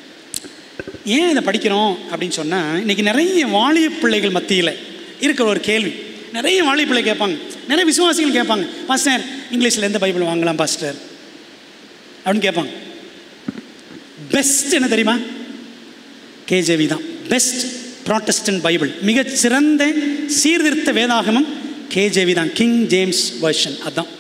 ஏன் இதை படிக்கிறோம் அப்படின்னு சொன்னால், இன்றைக்கி நிறைய வாலிய பிள்ளைகள் மத்தியில் இருக்கிற ஒரு கேள்வி. நிறைய வாலிய பிள்ளை கேட்பாங்க, நிறைய விசுவாசிகள் கேட்பாங்க, பாஸ்டர் இங்கிலீஷில் எந்த பைபிள் வாங்கலாம் பாஸ்டர் அப்படின்னு கேட்பாங்க. பெஸ்ட் என்ன தெரியுமா? கேஜேவி தான் பெஸ்ட் ப்ராட்டஸ்டன்ட் பைபிள். மிகச்சிறந்த சீர்திருத்த வேதாகமம் கேஜேவி தான், கிங் ஜேம்ஸ் வெர்ஷன். அதுதான்.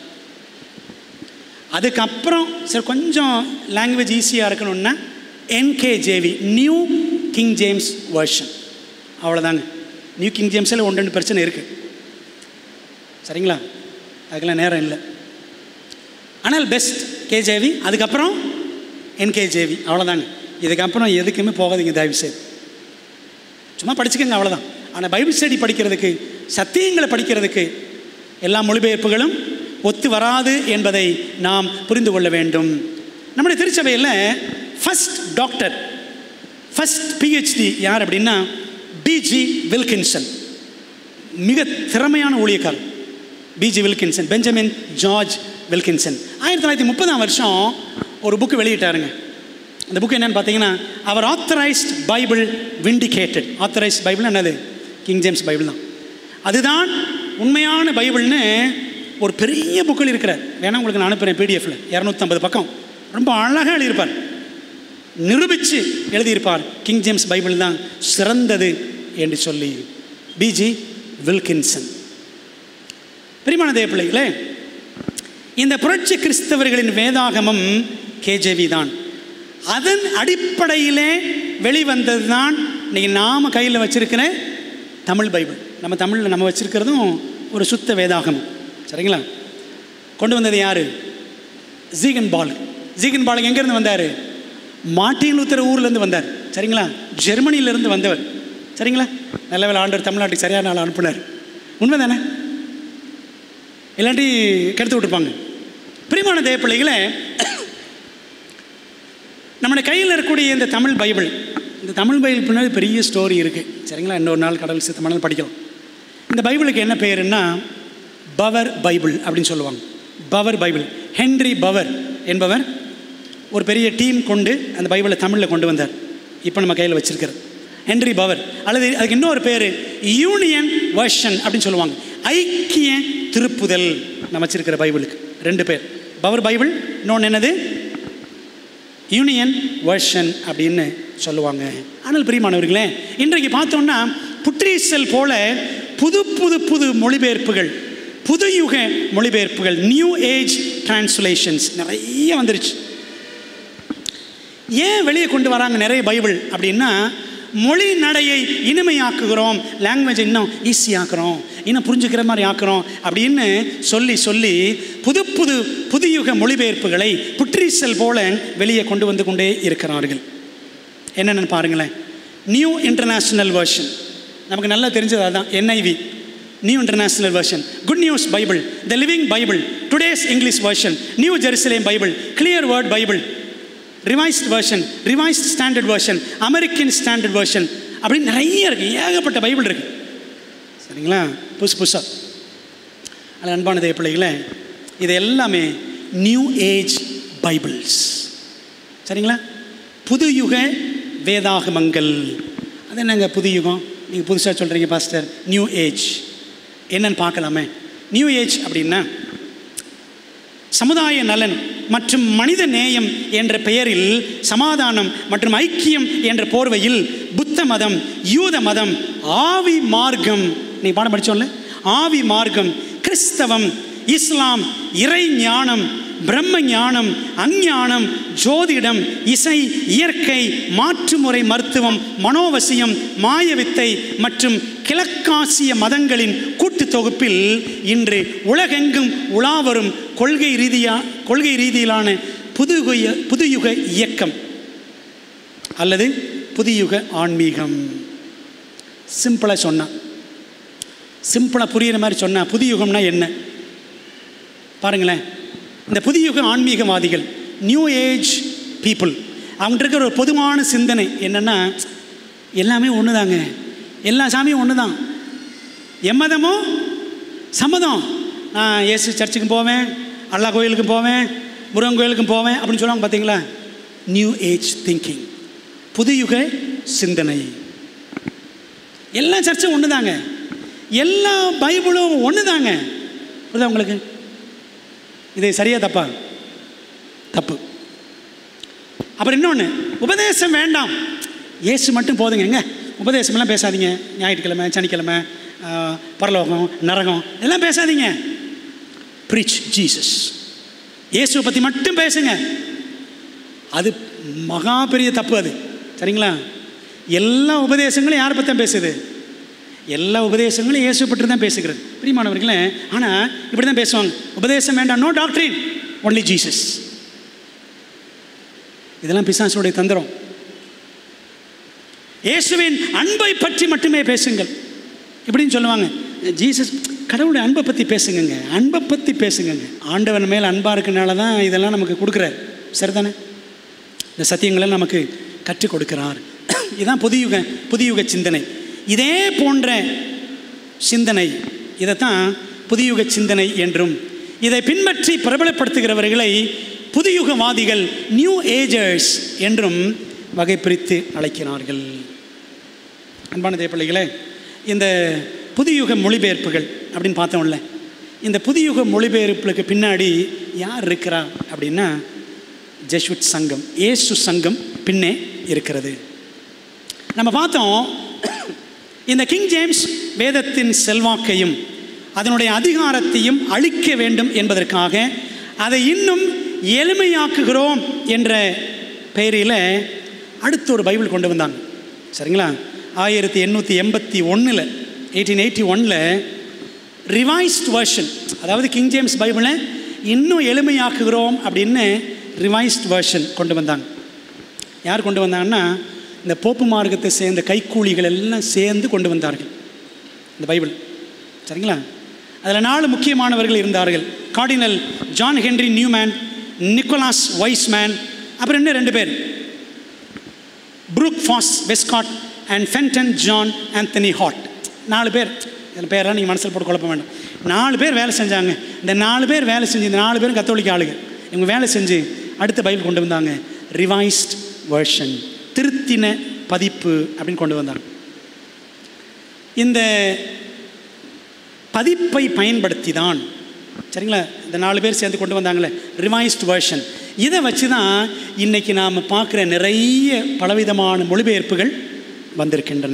அதுக்கப்புறம் சரி கொஞ்சம் லாங்குவேஜ் ஈஸியாக இருக்கணும்னா NKJV, New King James Version. அவ்வளோதாங்க. நியூ கிங் ஜேம்ஸில் ஒன்று ரெண்டு பிரச்சனை இருக்குது. சரிங்களா? அதுக்கெல்லாம் நேரம் இல்லை. ஆனால் பெஸ்ட் கேஜேவி, அதுக்கப்புறம் என்கேஜேவி, அவ்வளோதாங்க. இதுக்கப்புறம் எதுக்குமே போகாதீங்க தயவுசெய்து. சும்மா படிச்சுக்கோங்க, அவ்வளோதான். ஆனால் பைபிள் ஸ்டடி படிக்கிறதுக்கு, சத்தியங்களை படிக்கிறதுக்கு எல்லா மொழிபெயர்ப்புகளும் ஒத்து வராது என்பதை நாம் புரிந்து கொள்ள வேண்டும். நம்முடைய திருச்சபையில் ஃபஸ்ட் டாக்டர், ஃபஸ்ட் பிஹெச்டி யார் அப்படின்னா பிஜி வில்கின்சன். மிக திறமையான ஊழியக்காரர் BG Wilkinson, Benjamin George Wilkinson. ஆயிரத்தி தொள்ளாயிரத்தி முப்பதாம் வருஷம் ஒரு புக்கு வெளியிட்டாருங்க. அந்த புக்கு என்னென்னு பார்த்தீங்கன்னா, அவர் authorised Bible vindicated. Authorised Bible என்னது? கிங் ஜேம்ஸ் பைபிள் தான். அதுதான் உண்மையான பைபிள்னு ஒரு பெரிய புக்கில் இருக்கிறார். வேணா உங்களுக்கு நான் அனுப்புகிறேன் பிடிஎஃப்ல, இரநூத்தம்பது பக்கம். ரொம்ப அழகாக எழுதியிருப்பார், நிரூபித்து எழுதியிருப்பார். கிங் ஜேம்ஸ் பைபிள் தான் சிறந்தது என்று சொல்லி. BG Wilkinson. பிரியமான தேவ பிள்ளைகளே, இந்த புரட்சி கிறிஸ்தவர்களின் வேதாகமம் கேஜேவி தான். அதன் அடிப்படையிலே வெளிவந்தது தான் இன்றைக்கி நாம் கையில் வச்சிருக்கிற தமிழ் பைபிள். நம்ம தமிழில் நம்ம வச்சுருக்கிறதும் ஒரு சுத்த வேதாகமம். சரிங்களா? கொண்டு வந்தது யார்? ஜீகன் பால். ஜீகன் பால் எங்கேருந்து வந்தார்? மார்ட்டின் லூத்தர் ஊர்லேருந்து வந்தார். சரிங்களா? ஜெர்மனியிலேருந்து வந்தவர். சரிங்களா? நல்ல வேலை ஆண்டவர் தமிழ்நாட்டுக்கு சரியான நாள் அனுப்புனார். உண்மை தானே? இல்லாட்டி கெடுத்து விட்டுருப்பாங்க. பிரியமான தேவ பிள்ளைகளே, நம்முடைய கையில் இருக்கக்கூடிய இந்த தமிழ் பைபிள், இந்த தமிழ் பைபிள் பின்னாடி பெரிய ஸ்டோரி இருக்குது. சரிங்களா? இன்னொரு நாள் கடவுள் சித்தமானால் படிக்கலாம். இந்த பைபிளுக்கு என்ன பெயருன்னா பவர் பைபிள் அப்படின்னு சொல்லுவாங்க. Power Bible. ஹென்ரி பவர் என்பவர் ஒரு பெரிய டீம் கொண்டு அந்த பைபிளை தமிழில் கொண்டு வந்தார். இப்போ நம்ம கையில் வச்சிருக்கிறது ஹென்றி பவர், அல்லது அதுக்கு இன்னொரு பேர் யூனியன் வெர்ஷன் அப்படின்னு சொல்லுவாங்க. ஐக்கிய திருப்புதல் நம்ம வச்சிருக்கிற பைபிளுக்கு ரெண்டு பேர், பவர் பைபிள், இன்னொன்று என்னது யூனியன் வெர்ஷன் அப்படின்னு சொல்லுவாங்க. ஆனால் பிரியமானவர்களே, இன்றைக்கு பார்த்தோம்னா புற்றீசல் போல புது புது புது மொழிபெயர்ப்புகள், புதுயுக மொழிபெயர்ப்புகள், நியூ ஏஜ் டிரான்ஸ்லேஷன்ஸ் நிறைய வந்துருச்சு. ஏன் வெளியே கொண்டு வராங்க நிறைய பைபிள் அப்படின்னா, மொழி நடையை இனிமையாக்குகிறோம், லாங்குவேஜ் இன்னும் ஈஸியாக்குறோம், இன்னும் புரிஞ்சுக்கிற மாதிரி ஆக்குறோம் அப்படின்னு சொல்லி சொல்லி புது புது புதுயுக மொழிபெயர்ப்புகளை புற்றீசல் போல வெளியே கொண்டு வந்து கொண்டே இருக்கிறார்கள். என்னென்னு பாருங்களேன். நியூ இன்டர்நேஷ்னல் வெர்ஷன் நமக்கு நல்லா தெரிஞ்சது அதுதான், NIV, New International Version. Good News Bible, the Living Bible, Today's English Version, New Jerusalem Bible, Clear Word Bible, Revised Version, Revised Standard Version, American Standard Version, அப்படின்னு நிறைய இருக்குது. ஏகப்பட்ட பைபிள் இருக்குது. சரிங்களா? புதுசு புதுசாக. அது அன்பான தேவ பிள்ளைகளே, இது எல்லாமே நியூ ஏஜ் பைபிள்ஸ். சரிங்களா? புதுயுக வேதாகமங்கள். அது என்னங்க புது யுகம், நீங்கள் புதுசாக சொல்கிறீங்க பாஸ்டர்? நியூ ஏஜ் என்னன்னு பார்க்கலாமே. நியூ ஏஜ் அப்படின்னா சமுதாய நலன் மற்றும் மனித நேயம் என்ற பெயரில் சமாதானம் மற்றும் ஐக்கியம் என்ற போர்வையில் புத்த மதம், யூத மதம், ஆவி மார்க்கம், நீ பாடம் படிச்சோம்ல, ஆவி மார்க்கம், கிறிஸ்தவம், இஸ்லாம், இறை ஞானம், பிரம்ம ஞானம், அஞ்ஞானம், ஜோதிடம், இசை, இயற்கை, மாற்றுமுறை மருத்துவம், மனோவசியம், மாயவித்தை மற்றும் கிழக்காசிய மதங்களின் கூட்டு தொகுப்பில் இன்று உலகெங்கும் உலாவரும் கொள்கை ரீதியா கொள்கை ரீதியிலான புதுயுக புதுயுக இயக்கம் அல்லது புதுயுக ஆன்மீகம். சிம்பிளாக சொன்னா, சிம்பிளாக புரியுற மாதிரி சொன்னா, புதுயுகம்னா என்ன பாருங்களேன். இந்த புதுயுக ஆன்மீகவாதிகள், நியூ ஏஜ் பீப்புள், அவங்க இருக்கிற ஒரு பொதுவான சிந்தனை என்னென்னா, எல்லாமே ஒன்று தாங்க, எல்லா சாமியும் ஒன்று தான், எம்மதமோ சம்மதம், நான் இயேசு சர்ச்சுக்கு போவேன், அல்லா கோயிலுக்கு போவேன், முருகன் கோயிலுக்கும் போவேன் அப்படின்னு சொல்லுவாங்க. பார்த்தீங்களா? நியூ ஏஜ் திங்கிங், புதுயுக சிந்தனை. எல்லா சர்ச்சும் ஒன்று தாங்க, எல்லா பைபிளும் ஒன்று தாங்க. புரியுதா உங்களுக்கு? இது சரியா தப்பா? தப்பு. அப்புறம் இன்னொன்று, உபதேசம் வேண்டாம், இயேசு மட்டும் போதுங்க. எங்க உபதேசமெல்லாம் பேசாதீங்க, ஞாயிற்றுக்கிழமை, சனிக்கிழமை, பரலோகம், நரகம் எல்லாம் பேசாதீங்க. ப்ரீச் ஜீசஸ், இயேசுவை பற்றி மட்டும் பேசுங்க. அது மகா பெரிய தப்பு அது. சரிங்களா? எல்லா உபதேசங்களும் யாரை பற்றி தான் பேசுது? எல்லா உபதேசங்களும் இயேசு பற்றி தான் பேசுகிறது பிரியமானவர்களே. ஆனால் இப்படி தான் பேசுவாங்க, உபதேசம் வேண்டாம், நோ டாக்ட்ரின், ஒன்லி ஜீசஸ். இதெல்லாம் பிசாசுடைய தந்திரம். இயேசுவின் அன்பை பற்றி மட்டுமே பேசுங்கள் இப்படின்னு சொல்லுவாங்க. ஜீசஸ், கடவுளுடைய அன்பை பற்றி பேசுங்க, அன்பை பற்றி பேசுங்க. ஆண்டவன் மேல் அன்பாக இருக்கனால தான் இதெல்லாம் நமக்கு கொடுக்குறார். சரிதானே? இந்த சத்தியங்களை நமக்கு கற்றுக் கொடுக்கிறார். இதுதான் புதியுக புதியுக சிந்தனை. இதே போன்ற சிந்தனை, இதைத்தான் புதியுக சிந்தனை என்றும், இதை பின்பற்றி பிரபலப்படுத்துகிறவர்களை புதியுகவாதிகள், நியூ ஏஜர்ஸ் என்றும் வகை பிரித்து அழைக்கிறார்கள். அன்பான தேவப்பிள்ளைகளே, இந்த புதியுக மொழிபெயர்ப்புகள் அப்படின்னு பார்த்தோம்ல, இந்த புதியுக மொழிபெயர்ப்புகளுக்கு பின்னாடி யார் இருக்கிறா அப்படின்னா, ஜெசுவிட் சங்கம், இயேசு சங்கம் பின்னே இருக்கிறது. நம்ம பார்த்தோம், இந்த கிங் ஜேம்ஸ் வேதத்தின் செல்வாக்கையும் அதனுடைய அதிகாரத்தையும் அழிக்க வேண்டும் என்பதற்காக அதை இன்னும் எளிமையாக்குகிறோம் என்ற பெயரில் அடுத்த ஒரு பைபிள் கொண்டு வந்தாங்க. சரிங்களா? ஆயிரத்தி எண்ணூற்றி எண்பத்தி ஒன்றில் எயிட்டீன் எயிட்டி ஒனில் ரிவைஸ்ட் வெர்ஷன், அதாவது கிங் ஜேம்ஸ் பைபிளை இன்னும் எளிமையாக்குகிறோம் அப்படின்னு ரிவைஸ்ட் வெர்ஷன் கொண்டு வந்தாங்க. யார் கொண்டு வந்தாங்கன்னா, இந்த போப்பு மார்க்கத்தை சேர்ந்த கைக்கூலிகள் எல்லாம் சேர்ந்து கொண்டு வந்தார்கள் இந்த பைபிள். சரிங்களா? அதில் நாலு முக்கியமானவர்கள் இருந்தார்கள். Cardinal John Henry Newman, Nicholas Wiseman, அப்புறம் இன்னும் ரெண்டு பேர், Brooke Foss Westcott and Fenton John Anthony Hort. நாலு பேர். இதில் பேரெல்லாம் நீங்கள் மனசில் போட்டு குழப்ப வேண்டாம். நாலு பேர் வேலை செஞ்சாங்க. இந்த நாலு பேர் வேலை செஞ்சு, இந்த நாலு பேரும் கத்தோலிக்க ஆளுங்க. இவங்க வேலை செஞ்சு அடுத்த பைபிள் கொண்டு வந்தாங்க ரிவைஸ்ட் வெர்ஷன், திருத்தின பதிப்பு அப்படின்னு கொண்டு வந்தாங்க. இந்த பதிப்பை பயன்படுத்தி தான், சரிங்களா, இந்த நாலு பேர் சேர்ந்து கொண்டு வந்தாங்களே ரிவைஸ்ட் வெர்ஷன், இதை வச்சு தான் இன்றைக்கி நாம் பார்க்குற நிறைய பலவிதமான மொழிபெயர்ப்புகள் வந்திருக்கின்றன.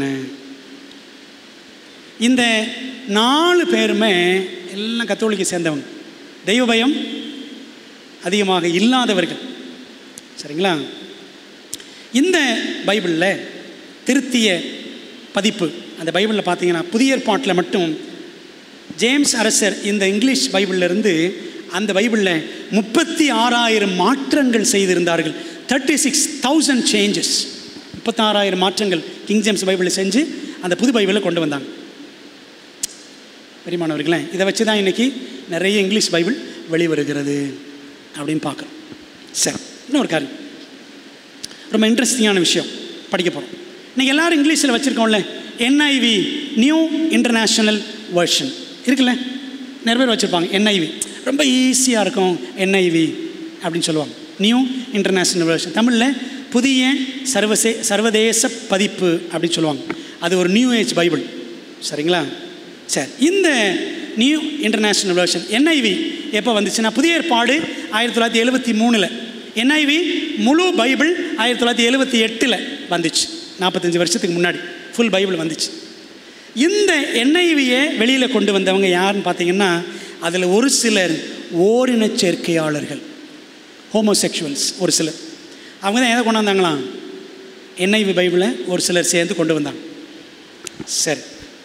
இந்த நாலு பேருமே எல்லாம் கத்தோலிக்க சேர்ந்தவங்க, தெய்வ பயம் அதிகமாக இல்லாதவர்கள், சரிங்களா. இந்த பைபிளில் திருத்திய பதிப்பு, அந்த பைபிளில் பார்த்தீங்கன்னா புதிய ஏற்பாட்டில் மட்டும் ஜேம்ஸ் அரசர் இந்த இங்கிலீஷ் பைபிளிலிருந்து அந்த பைபிளில் முப்பத்தி ஆறாயிரம் மாற்றங்கள் செய்திருந்தார்கள். தேர்ட்டி சிக்ஸ் தௌசண்ட் சேஞ்சஸ், முப்பத்தாறாயிரம் மாற்றங்கள் கிங் ஜேம்ஸ் பைபிளில் செஞ்சு அந்த புது பைபிளில் கொண்டு வந்தாங்க. பெரியமானவர்களே, இதை வச்சு தான் இன்றைக்கி நிறைய இங்கிலீஷ் பைபிள் வெளிவருகிறது அப்படின்னு பார்க்குறோம். சரி, இன்னொரு காரியம், ரொம்ப இன்ட்ரெஸ்டிங்கான விஷயம் படிக்க போகிறோம். இன்றைக்கி எல்லோரும் இங்கிலீஷில் வச்சுருக்கோம்ல, என்ஐவி நியூ இன்டர்நேஷ்னல் வெர்ஷன் இருக்குல்ல, நிறைய பேர் வச்சுருப்பாங்க. என்ஐவி ரொம்ப ஈஸியாக இருக்கும், என்ஐவி அப்படின்னு சொல்லுவாங்க. நியூ இன்டர்நேஷ்னல் வெர்ஷன், தமிழில் புதிய சர்வசே சர்வதேச பதிப்பு அப்படின்னு சொல்லுவாங்க. அது ஒரு நியூ ஏஜ் பைபிள், சரிங்களா. சரி, இந்த நியூ இன்டர்நேஷ்னல் வெர்ஷன் என்ஐவி எப்போ வந்துச்சுன்னா, புதிய ஏற்பாடு ஆயிரத்தி தொள்ளாயிரத்தி எழுபத்தி மூணில், என்ஐவி முழு பைபிள் ஆயிரத்தி தொள்ளாயிரத்தி எழுபத்தி எட்டில் வந்துச்சு. நாற்பத்தஞ்சு வருஷத்துக்கு முன்னாடி ஃபுல் பைபிள் வந்துச்சு. இந்த என்ஐவியை வெளியில் கொண்டு வந்தவங்க யாருன்னு பார்த்தீங்கன்னா, அதில் ஒரு சிலர் ஓரின சேர்க்கையாளர்கள், ஹோமோசெக்சுவல்ஸ், ஒரு சிலர். அவங்க தான் எதை கொண்டு வந்தாங்களாம், என்ஐவி பைபிளை ஒரு சிலர் சேர்ந்து கொண்டு வந்தாங்க. சரி,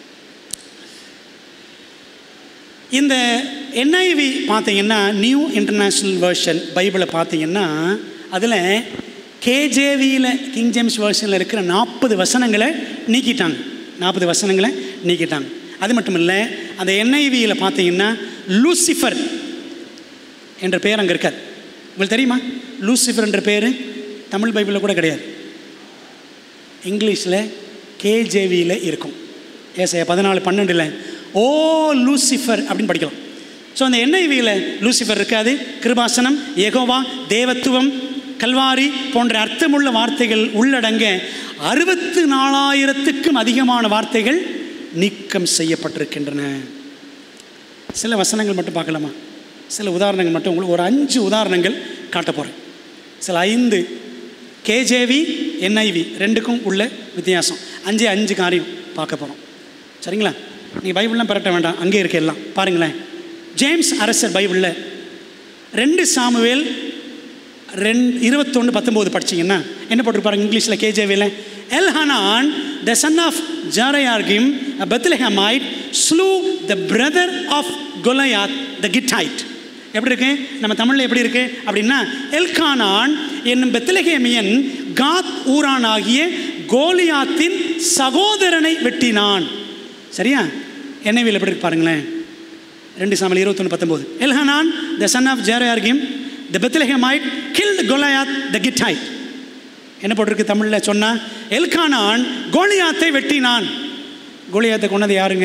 இந்த என்ஐவி பார்த்தீங்கன்னா நியூ இன்டர்நேஷ்னல் வெர்ஷன் பைபிளை பார்த்தீங்கன்னா, அதில் கேஜேவியில் கிங் ஜேம்ஸ் வெர்ஷனில் இருக்கிற நாற்பது வசனங்களை நீக்கிட்டாங்க. நாற்பது வசனங்களை நீக்கிட்டாங்க. அது மட்டும் இல்லை, அந்த என்ஐவியில் பார்த்தீங்கன்னா லூசிஃபர் என்ற பேர் அங்கே இருக்காது. உங்களுக்கு தெரியுமா, லூசிஃபர் என்ற பேர் தமிழ் பைபிளில் கூட கிடையாது. இங்கிலீஷில் கேஜேவியில் இருக்கும். ஏசாயா பதினாலு பன்னெண்டில் ஓ லூசிஃபர் அப்படின்னு படிக்கலாம். ஸோ அந்த என்ஐவியில் லூசிஃபர் இருக்காது. கிருபாசனம், யெகோவா, தேவத்துவம், கல்வாரி போன்ற அர்த்தமுள்ள வார்த்தைகள் உள்ளடங்க அறுபத்து நாலாயிரத்துக்கும் அதிகமான வார்த்தைகள் நீக்கம் செய்யப்பட்டிருக்கின்றன. சில வசனங்கள் மட்டும் பார்க்கலாமா, சில உதாரணங்கள் மட்டும் உங்களுக்கு ஒரு அஞ்சு உதாரணங்கள் காட்ட போகிறேன். சில ஐந்து கேஜேவி என்ஐவி ரெண்டுக்கும் உள்ள வித்தியாசம், அஞ்சு அஞ்சு காரியம் பார்க்க போகிறோம், சரிங்களா. நீங்கள் பைபிள்லாம் பரட்ட வேண்டாம், அங்கே இருக்க எல்லாம் பாருங்களேன். ஜேம்ஸ் அரசர் பைபிளில் ரெண்டு சாமுவேல் ரெண்டு இருபத்தொன்று பத்தொம்போது படிச்சிங்கன்னா என்ன போட்டிருப்பாருங்க இங்கிலீஷில் கேஜேவியில், Elhanan the son of Jaareoregim a Bethlehemite slew the brother of Goliath the Gittite. எப்படி இருக்கு நம்ம தமிழில் எப்படி இருக்கு அப்படின்னா, எல்கானான் என்னும் பெத்லெகேமியன் காத் ஊரான் ஆகிய கோலியாத்தின் சகோதரனை வெட்டினான். சரியா, என்ஐவியில் எப்படி இருக்கு பாருங்களேன். ரெண்டு சாமுவேல் இருபத்தொன்று பத்தொம்போது, Elhanan the son of Jaareoregim the Bethlehemite killed Goliath the Gittite. என்ன போட்டிருக்கு தமிழில் சொன்னால், எல்கானான் கோலியாத்தை வெட்டினான். கோலியாத்தை கொண்டது யாருங்க,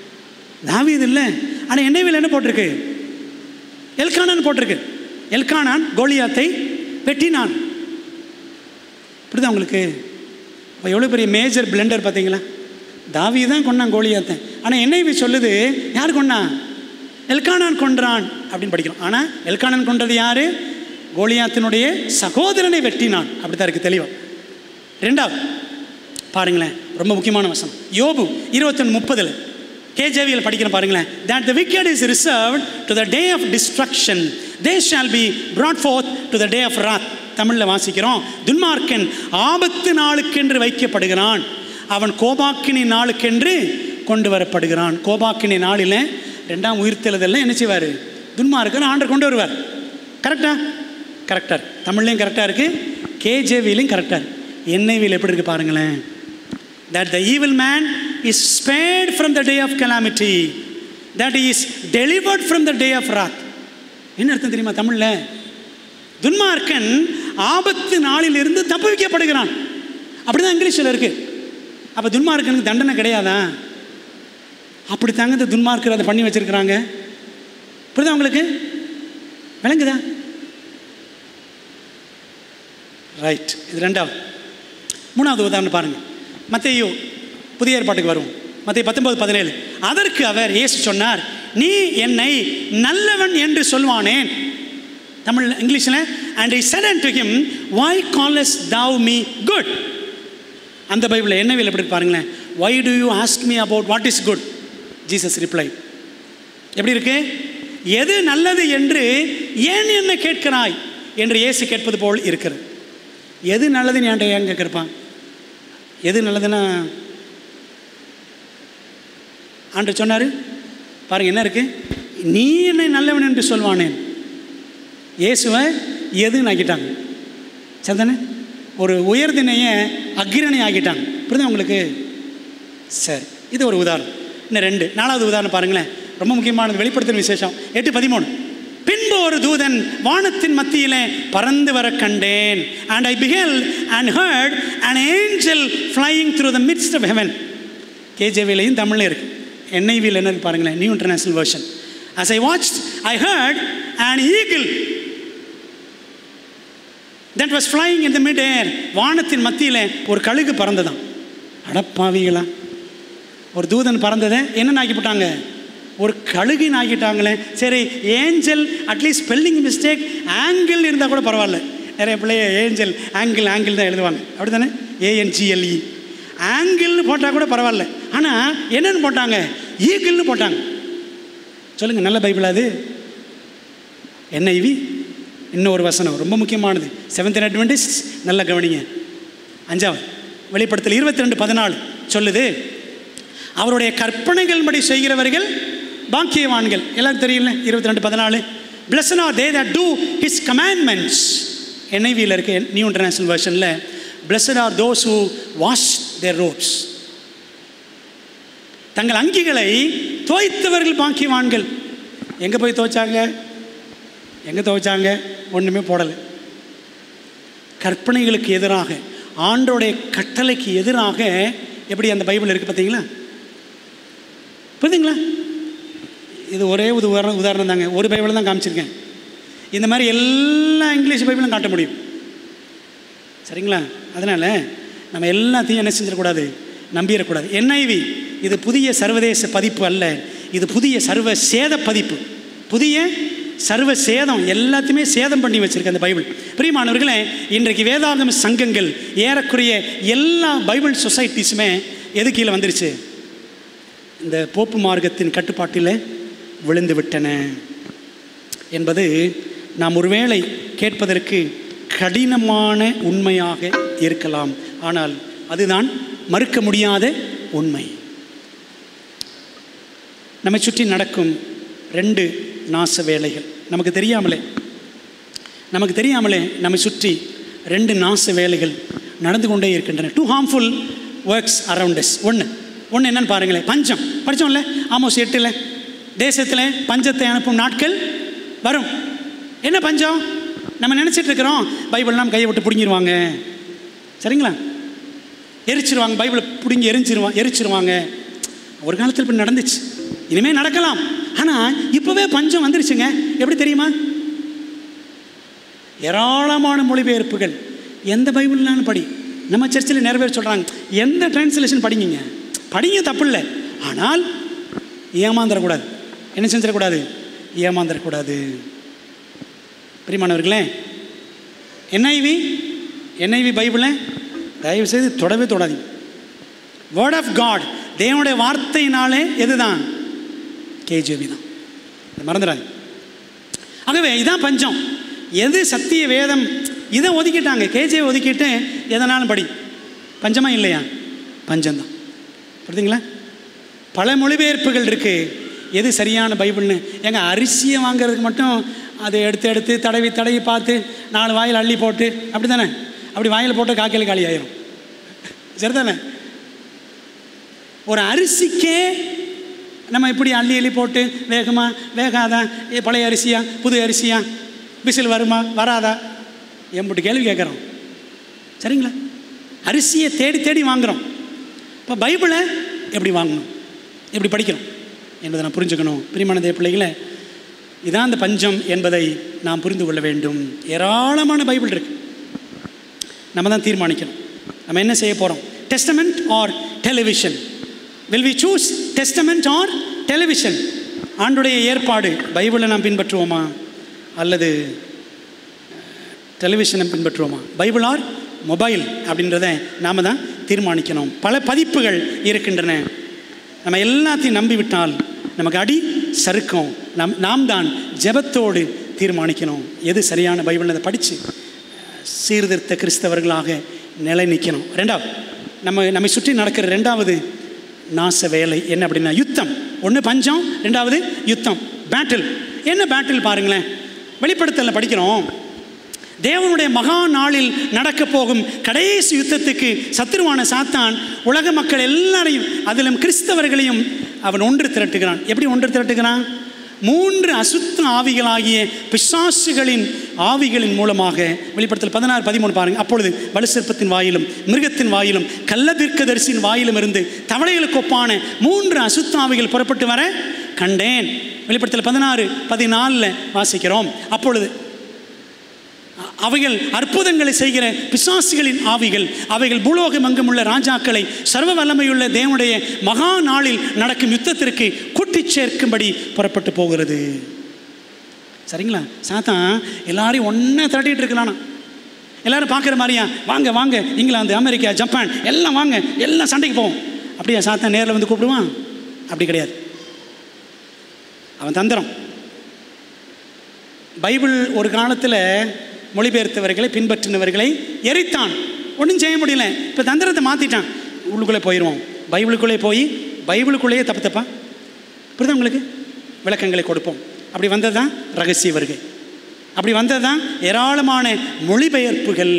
தாவீது இல்லை. ஆனால் என்ஐவியில் என்ன போட்டிருக்கு, எல்கானான் போட்டிருக்கு. எல்கானான் கோலியாத்தை வெட்டினான். இப்படிதான் உங்களுக்கு இப்போ எவ்வளோ பெரிய மேஜர் பிளண்டர் பார்த்தீங்களா. தாவீது தான் கொண்டான் கோலியாத்தை, ஆனால் என்ஐவி சொல்லுது யார் கொண்டா, எல்கானான் கொன்றான் அப்படின்னு படிக்கிறோம். ஆனால் எல்கானான் கொன்றது யார், கோலியாத்தினுடைய சகோதரனை வெட்டினான். அப்படி தான் இருக்குது தெளிவாக. ரெண்டாவது பாருங்களேன், ரொம்ப முக்கியமான வசனம், யோபு இருபத்தொன்று முப்பதில் கேஜேவியில் படிக்கிறேன் பாருங்களேன். that the wicked is reserved to the day of destruction, they shall be brought forth to the day of wrath. தமிழில் வாசிக்கிறோம், துன்மார்க்கன் ஆபத்து நாளுக்கென்று வைக்கப்படுகிறான், அவன் கோபாக்கினி நாளுக்கென்று கொண்டு வரப்படுகிறான். கோபாக்கினி நாளில் ரெண்டாம் உயிர்த்தெழுதெல்லாம் என்ன செய்வார், துன்மார்க்கன் ஆண்டர் கொண்டு வருவார். கரெக்டா, கரெக்டாக இருக்குது. தமிழ்லையும் கரெக்டாக இருக்குது, கேஜேவிலையும் கரெக்டாக இருக்குது. என்ஐவியில் எப்படி இருக்குது பாருங்களேன். that the evil man is spared from the day of calamity, that he is delivered from the day of wrath. என்ன அர்த்தம் தெரியுமா தமிழில், துன்மார்க்கன் ஆபத்து நாளில் இருந்து தப்புவிக்கப்படுகிறான். அப்படிதான் இங்கிலீஷில் இருக்கு. அப்போ துன்மார்க்கனுக்கு தண்டனை கிடையாதா, அப்படி தாங்க இந்த துன்மார்க்கர் அதை பண்ணி வச்சிருக்கிறாங்க. புரியுதா உங்களுக்கு, விளங்குதா? ரைட், இது ரெண்டாவது. மூணாவது உதாரணம் பாருங்கள். மத்தேயு புதிய ஏற்பாட்டுக்கு வருவோம். மத்தேயு பத்தொன்பது பதினேழு. அதற்கு அவர் இயேசு சொன்னார், நீ என்னை நல்லவன் என்று சொல்வானேன். தமிழ் இங்கிலீஷில் and he said unto him, why callest thou me good? அந்த பைபிளில் என்ன வேலை எப்படி பாருங்களேன். why do you ask me about what is good? Jesus replied. எப்படி இருக்கு? எது நல்லது என்று ஏன் என்ன கேட்கிறாய் என்று இயேசு கேட்பது போல் இருக்கிறது. எது நல்லதுன்னு ஏன்ட்ட ஏன் கேட்கிறப்பான்? எது நல்லதுன்னா ஆண்டவர் சொன்னார் பாருங்க என்ன இருக்கு. நீ என்னை நல்லவன் என்று சொல்வானேன். இயேசுவை எதுன்னு ஆக்கிட்டாங்க. சரிதானே? ஒரு உயர்தினைய அக்கிரணி ஆக்கிட்டாங்க. புரியுதா உங்களுக்கு? சரி, இது ஒரு உதாரணம். இன்னும் ரெண்டு. நாலாவது உதாரணம் பாருங்களேன், ரொம்ப முக்கியமானது. வெளிப்படுத்தின விசேஷம் எட்டு பதிமூணு. பின்பு ஒரு தூதன் வானத்தின் மத்தியிலே பறந்து வர கண்டேன். and I beheld and heard an angel flying through the midst of heaven. கேஜேவிலையும் தமிழ்ல இருக்கு. என்ஐவியில் என்ன இருக்கு பாருங்களேன், New International Version. as I watched I heard an eagle that was flying in the mid air. வானத்தின் மத்தியிலே ஒரு கழுகு பறந்ததான். அடப்பாவிகளா, ஒரு தூதன் பறந்ததை என்னன்னு ஆக்கிவிட்டாங்க? ஒரு கழுகின்னு ஆக்கிட்டாங்களே. சரி, angel at least spelling mistake angle இருந்தால் கூட பரவாயில்ல. நிறைய பிள்ளைய ஏஞ்சல் ஆங்கிள் ஆங்கிள் தான் எழுதுவாங்க, அப்படி தானே? ஏஎன்ஜிஎல்இ ஆங்கிள்னு போட்டால் கூட பரவாயில்ல. ஆனால் என்னென்னு போட்டாங்க? ஈகிள்னு போட்டாங்க. சொல்லுங்கள், நல்ல பைபிள் அது? என்ஐவி. இன்னொரு வசனம் ரொம்ப முக்கியமானது, செவன்த் அட்வென்டிஸ்ட், நல்ல கவனிங்க. அஞ்சாவது வெளிப்படுத்தல் இருபத்தி ரெண்டு பதினாலு சொல்லுது, அவருடைய கற்பனைகள் படி செய்கிறவர்கள் பாக்கியவான்கள். எல்லாரும் தெரியல. இருபத்தி ரெண்டு பதினாலு. Blessed are they that do his commandments. என்ஐவியில் இருக்க நியூ இன்டர்நேஷனல் வெர்ஷனில் Blessed are those who wash their robes. தங்கள் அங்கிகளை தோய்த்தவர்கள் பாக்கியவான்கள். எங்கே போய் துவைச்சாங்க? எங்கே துவைச்சாங்க? ஒன்றுமே போடலை. கற்பனைகளுக்கு எதிராக, ஆண்டோடைய கட்டளைக்கு எதிராக எப்படி அந்த பைபிள் இருக்குது பார்த்தீங்களா? புரியுதுங்களா? இது ஒரே ஒரு உதாரணம் தாங்க. ஒரு பைபிள் தான் காமிச்சிருக்கேன். இந்த மாதிரி எல்லா இங்கிலீஷ் பைபிளும் காட்ட முடியும். சரிங்களா? அதனால் நம்ம எல்லாத்தையும் என்ன செஞ்சிடக்கூடாது, நம்பிடக்கூடாது. என்ஐவி இது புதிய சர்வதேச பதிப்பு அல்ல, இது புதிய சர்வ சேத பதிப்பு. புதிய சர்வ சேதம், எல்லாத்தையுமே சேதம் பண்ணி வச்சிருக்கு அந்த பைபிள். பிரியமானவர்களே, இன்றைக்கு வேதாகம சங்கங்கள் ஏறக்குறைய எல்லா பைபிள் சொசைட்டிஸுமே எது கீழே வந்துருச்சு? இந்த போப்பு மார்க்கத்தின் கட்டுப்பாட்டில் விழுந்து விட்டன என்பது நாம் ஒருவேளை கேட்பதற்கு கடினமான உண்மையாக இருக்கலாம். ஆனால் அதுதான் மறுக்க முடியாத உண்மை. நம்மை சுற்றி நடக்கும் ரெண்டு நாச வேலைகள் நமக்கு தெரியாமலே நமக்கு தெரியாமலே நம்மை சுற்றி ரெண்டு நாச வேலைகள் நடந்து கொண்டே இருக்கின்றன. Do harmful works around us. ஒன்று ஒன்று என்னன்னு பாருங்களேன். பஞ்சம் படித்தோம்ல, ஆமோஸ் எட்டில், தேசத்தில் பஞ்சத்தை அனுப்பும் நாட்கள் வரும். என்ன பஞ்சம்? நம்ம நினச்சிட்டு இருக்கிறோம் பைபிள்லாம் கையை விட்டு பிடுங்கிடுவாங்க, சரிங்களா? எரிச்சிருவாங்க, பைபிளை பிடுங்கி எரிஞ்சிருவாங்க எரிச்சிருவாங்க ஒரு காலத்தில் இப்படி நடந்துச்சு, இனிமேல் நடக்கலாம். ஆனால் இப்போவே பஞ்சம் வந்துருச்சுங்க. எப்படி தெரியுமா? ஏராளமான மொழிபெயர்ப்புகள். எந்த பைபிள்னாலும் படி. நம்ம சர்ச்சில் நிறைய பேர் சொல்கிறாங்க, எந்த டிரான்ஸ்லேஷன் படிங்க, படிங்க, தப்பு இல்லை. ஆனால் ஏமாந்துடக்கூடாது. என்ன செஞ்சிடக்கூடாது? ஏமாந்துடக்கூடாது. பிரியமானவர்களே, என்ஐவி என்ஐவி பைபிளை தயவு செய்து தொடவே தொடாதீங்க. வேர்ட் ஆஃப் காட், தேவனுடைய வார்த்தையினாலே எதுதான்? கேஜேவி தான், மறந்துடாது. ஆகவே இதான் பஞ்சம். எது சத்திய வேதம் இதை ஒதுக்கிட்டாங்க, கேஜே ஒதுக்கிட்டு எதனாலும் படி. பஞ்சமா இல்லையா? பஞ்சம்தான். புரியுதுங்களா? பல மொழிபெயர்ப்புகள் இருக்குது. எது சரியான பைபிள்னு? எங்க அரிசியை வாங்கிறதுக்கு மட்டும் அதை எடுத்து எடுத்து தடவி தடவி பார்த்து நாலு வாயில் அள்ளி போட்டு, அப்படி தானே? அப்படி வாயில் போட்டு காக்கையில் காலி ஆயிரும், சரிதானே? ஒரு அரிசிக்கே நம்ம இப்படி அள்ளி அள்ளி போட்டு வேகுமா வேகாதா, பழைய அரிசியா புது அரிசியா, விசில் வருமா வராதா, எம்பிட்டு கேள்வி கேட்குறோம், சரிங்களா? அரிசியை தேடி தேடி வாங்குகிறோம். இப்போ பைபிளை எப்படி வாங்கணும், எப்படி படிக்கணும் என்பதை நான் புரிஞ்சுக்கணும். பிரியமான தேவ பிள்ளைகளை, இதான் அந்த பஞ்சம் என்பதை நாம் புரிந்து கொள்ள வேண்டும். ஏராளமான பைபிள் இருக்கு. நம்ம தான் தீர்மானிக்கணும். நம்ம என்ன செய்ய போகிறோம்? Testament or television? Will we choose testament or television? ஆண்டுடைய ஏற்பாடு பைபிளை நாம் பின்பற்றுவோமா அல்லது டெலிவிஷனை பின்பற்றுவோமா? பைபிள் ஆர் மொபைல் அப்படின்றத நாம் தான் தீர்மானிக்கணும். பல பதிப்புகள் இருக்கின்றன. நம்ம எல்லாத்தையும் நம்பிவிட்டால் நமக்கு அடி சறுக்கும். நம் நாம் தான் ஜெபத்தோடு தீர்மானிக்கணும் எது சரியான பைபிள் படித்து சீர்திருத்த கிறிஸ்தவர்களாக நிலை நிற்கணும். ரெண்டாவது, நம்ம நம்மை சுற்றி நடக்கிற ரெண்டாவது நாச வேலை என்ன அப்படின்னா யுத்தம். ஒன்று பஞ்சம், ரெண்டாவது யுத்தம், பேட்டில். என்ன பேட்டில் பாருங்களேன். வெளிப்படுத்தல படிக்கிறோம், தேவனுடைய மகா நாளில் நடக்க போகும் கடைசி யுத்தத்துக்கு சத்துருவான சாத்தான் உலக மக்கள் எல்லாரையும் அதிலும் கிறிஸ்தவர்களையும் அவன் ஒன்று திரட்டுகிறான். எப்படி ஒன்று திரட்டுகிறான்? மூன்று அசுத்த ஆவிகளாகிய பிசாசுகளின் ஆவிகளின் மூலமாக. வெளிப்படுத்தல் பதினாறு பதிமூணு பாருங்க. அப்பொழுது வலுசர்ப்பத்தின் வாயிலும் மிருகத்தின் வாயிலும் கள்ள தீர்க்கதரிசியின் வாயிலும் இருந்து தவளைகளுக்கு ஒப்பான மூன்று அசுத்த ஆவிகள் புறப்பட்டு வர கண்டேன். வெளிப்படுத்தல் பதினாறு பதினாலில் வாசிக்கிறோம். அப்பொழுது அவைகள் அற்புதங்களை செய்கிற பிசாசுகளின் ஆவிகள், அவைகள் பூலோகம் எங்கும் உள்ள ராஜாக்களை சர்வ வல்லமையுள்ள தேவனுடைய மகா நாளில் நடக்கும் யுத்தத்திற்கு கூட்டி சேர்க்கும்படி புறப்பட்டு போகிறது. சரிங்களா? சாத்தான் எல்லாரையும் ஒன்றா திரட்டிகிட்டு இருக்கலானா, எல்லாரும் பார்க்குற மாதிரியா, வாங்க வாங்க இங்கிலாந்து அமெரிக்கா ஜப்பான் எல்லாம் வாங்க எல்லாம் சண்டைக்கு போவோம் அப்படியா சாத்தான் நேரில் வந்து கூப்பிடுவான்? அப்படி கிடையாது. அவன் தந்திரம். பைபிள் ஒரு காலத்தில் மொழிபெயர்த்தவர்களை பின்பற்றினவர்களை எரித்தான், ஒன்றும் செய்ய முடியல. இப்போ தந்திரத்தை மாற்றிட்டான். உள்ளுக்குள்ளே போயிடுவோம், பைபிளுக்குள்ளே போய் பைபிளுக்குள்ளேயே தப்பு தப்பா புரியுதா உங்களுக்கு? விளக்கங்களை கொடுப்போம். அப்படி வந்தது தான் ரகசிய வருகை. அப்படி வந்தது தான் ஏராளமான மொழிபெயர்ப்புகள்.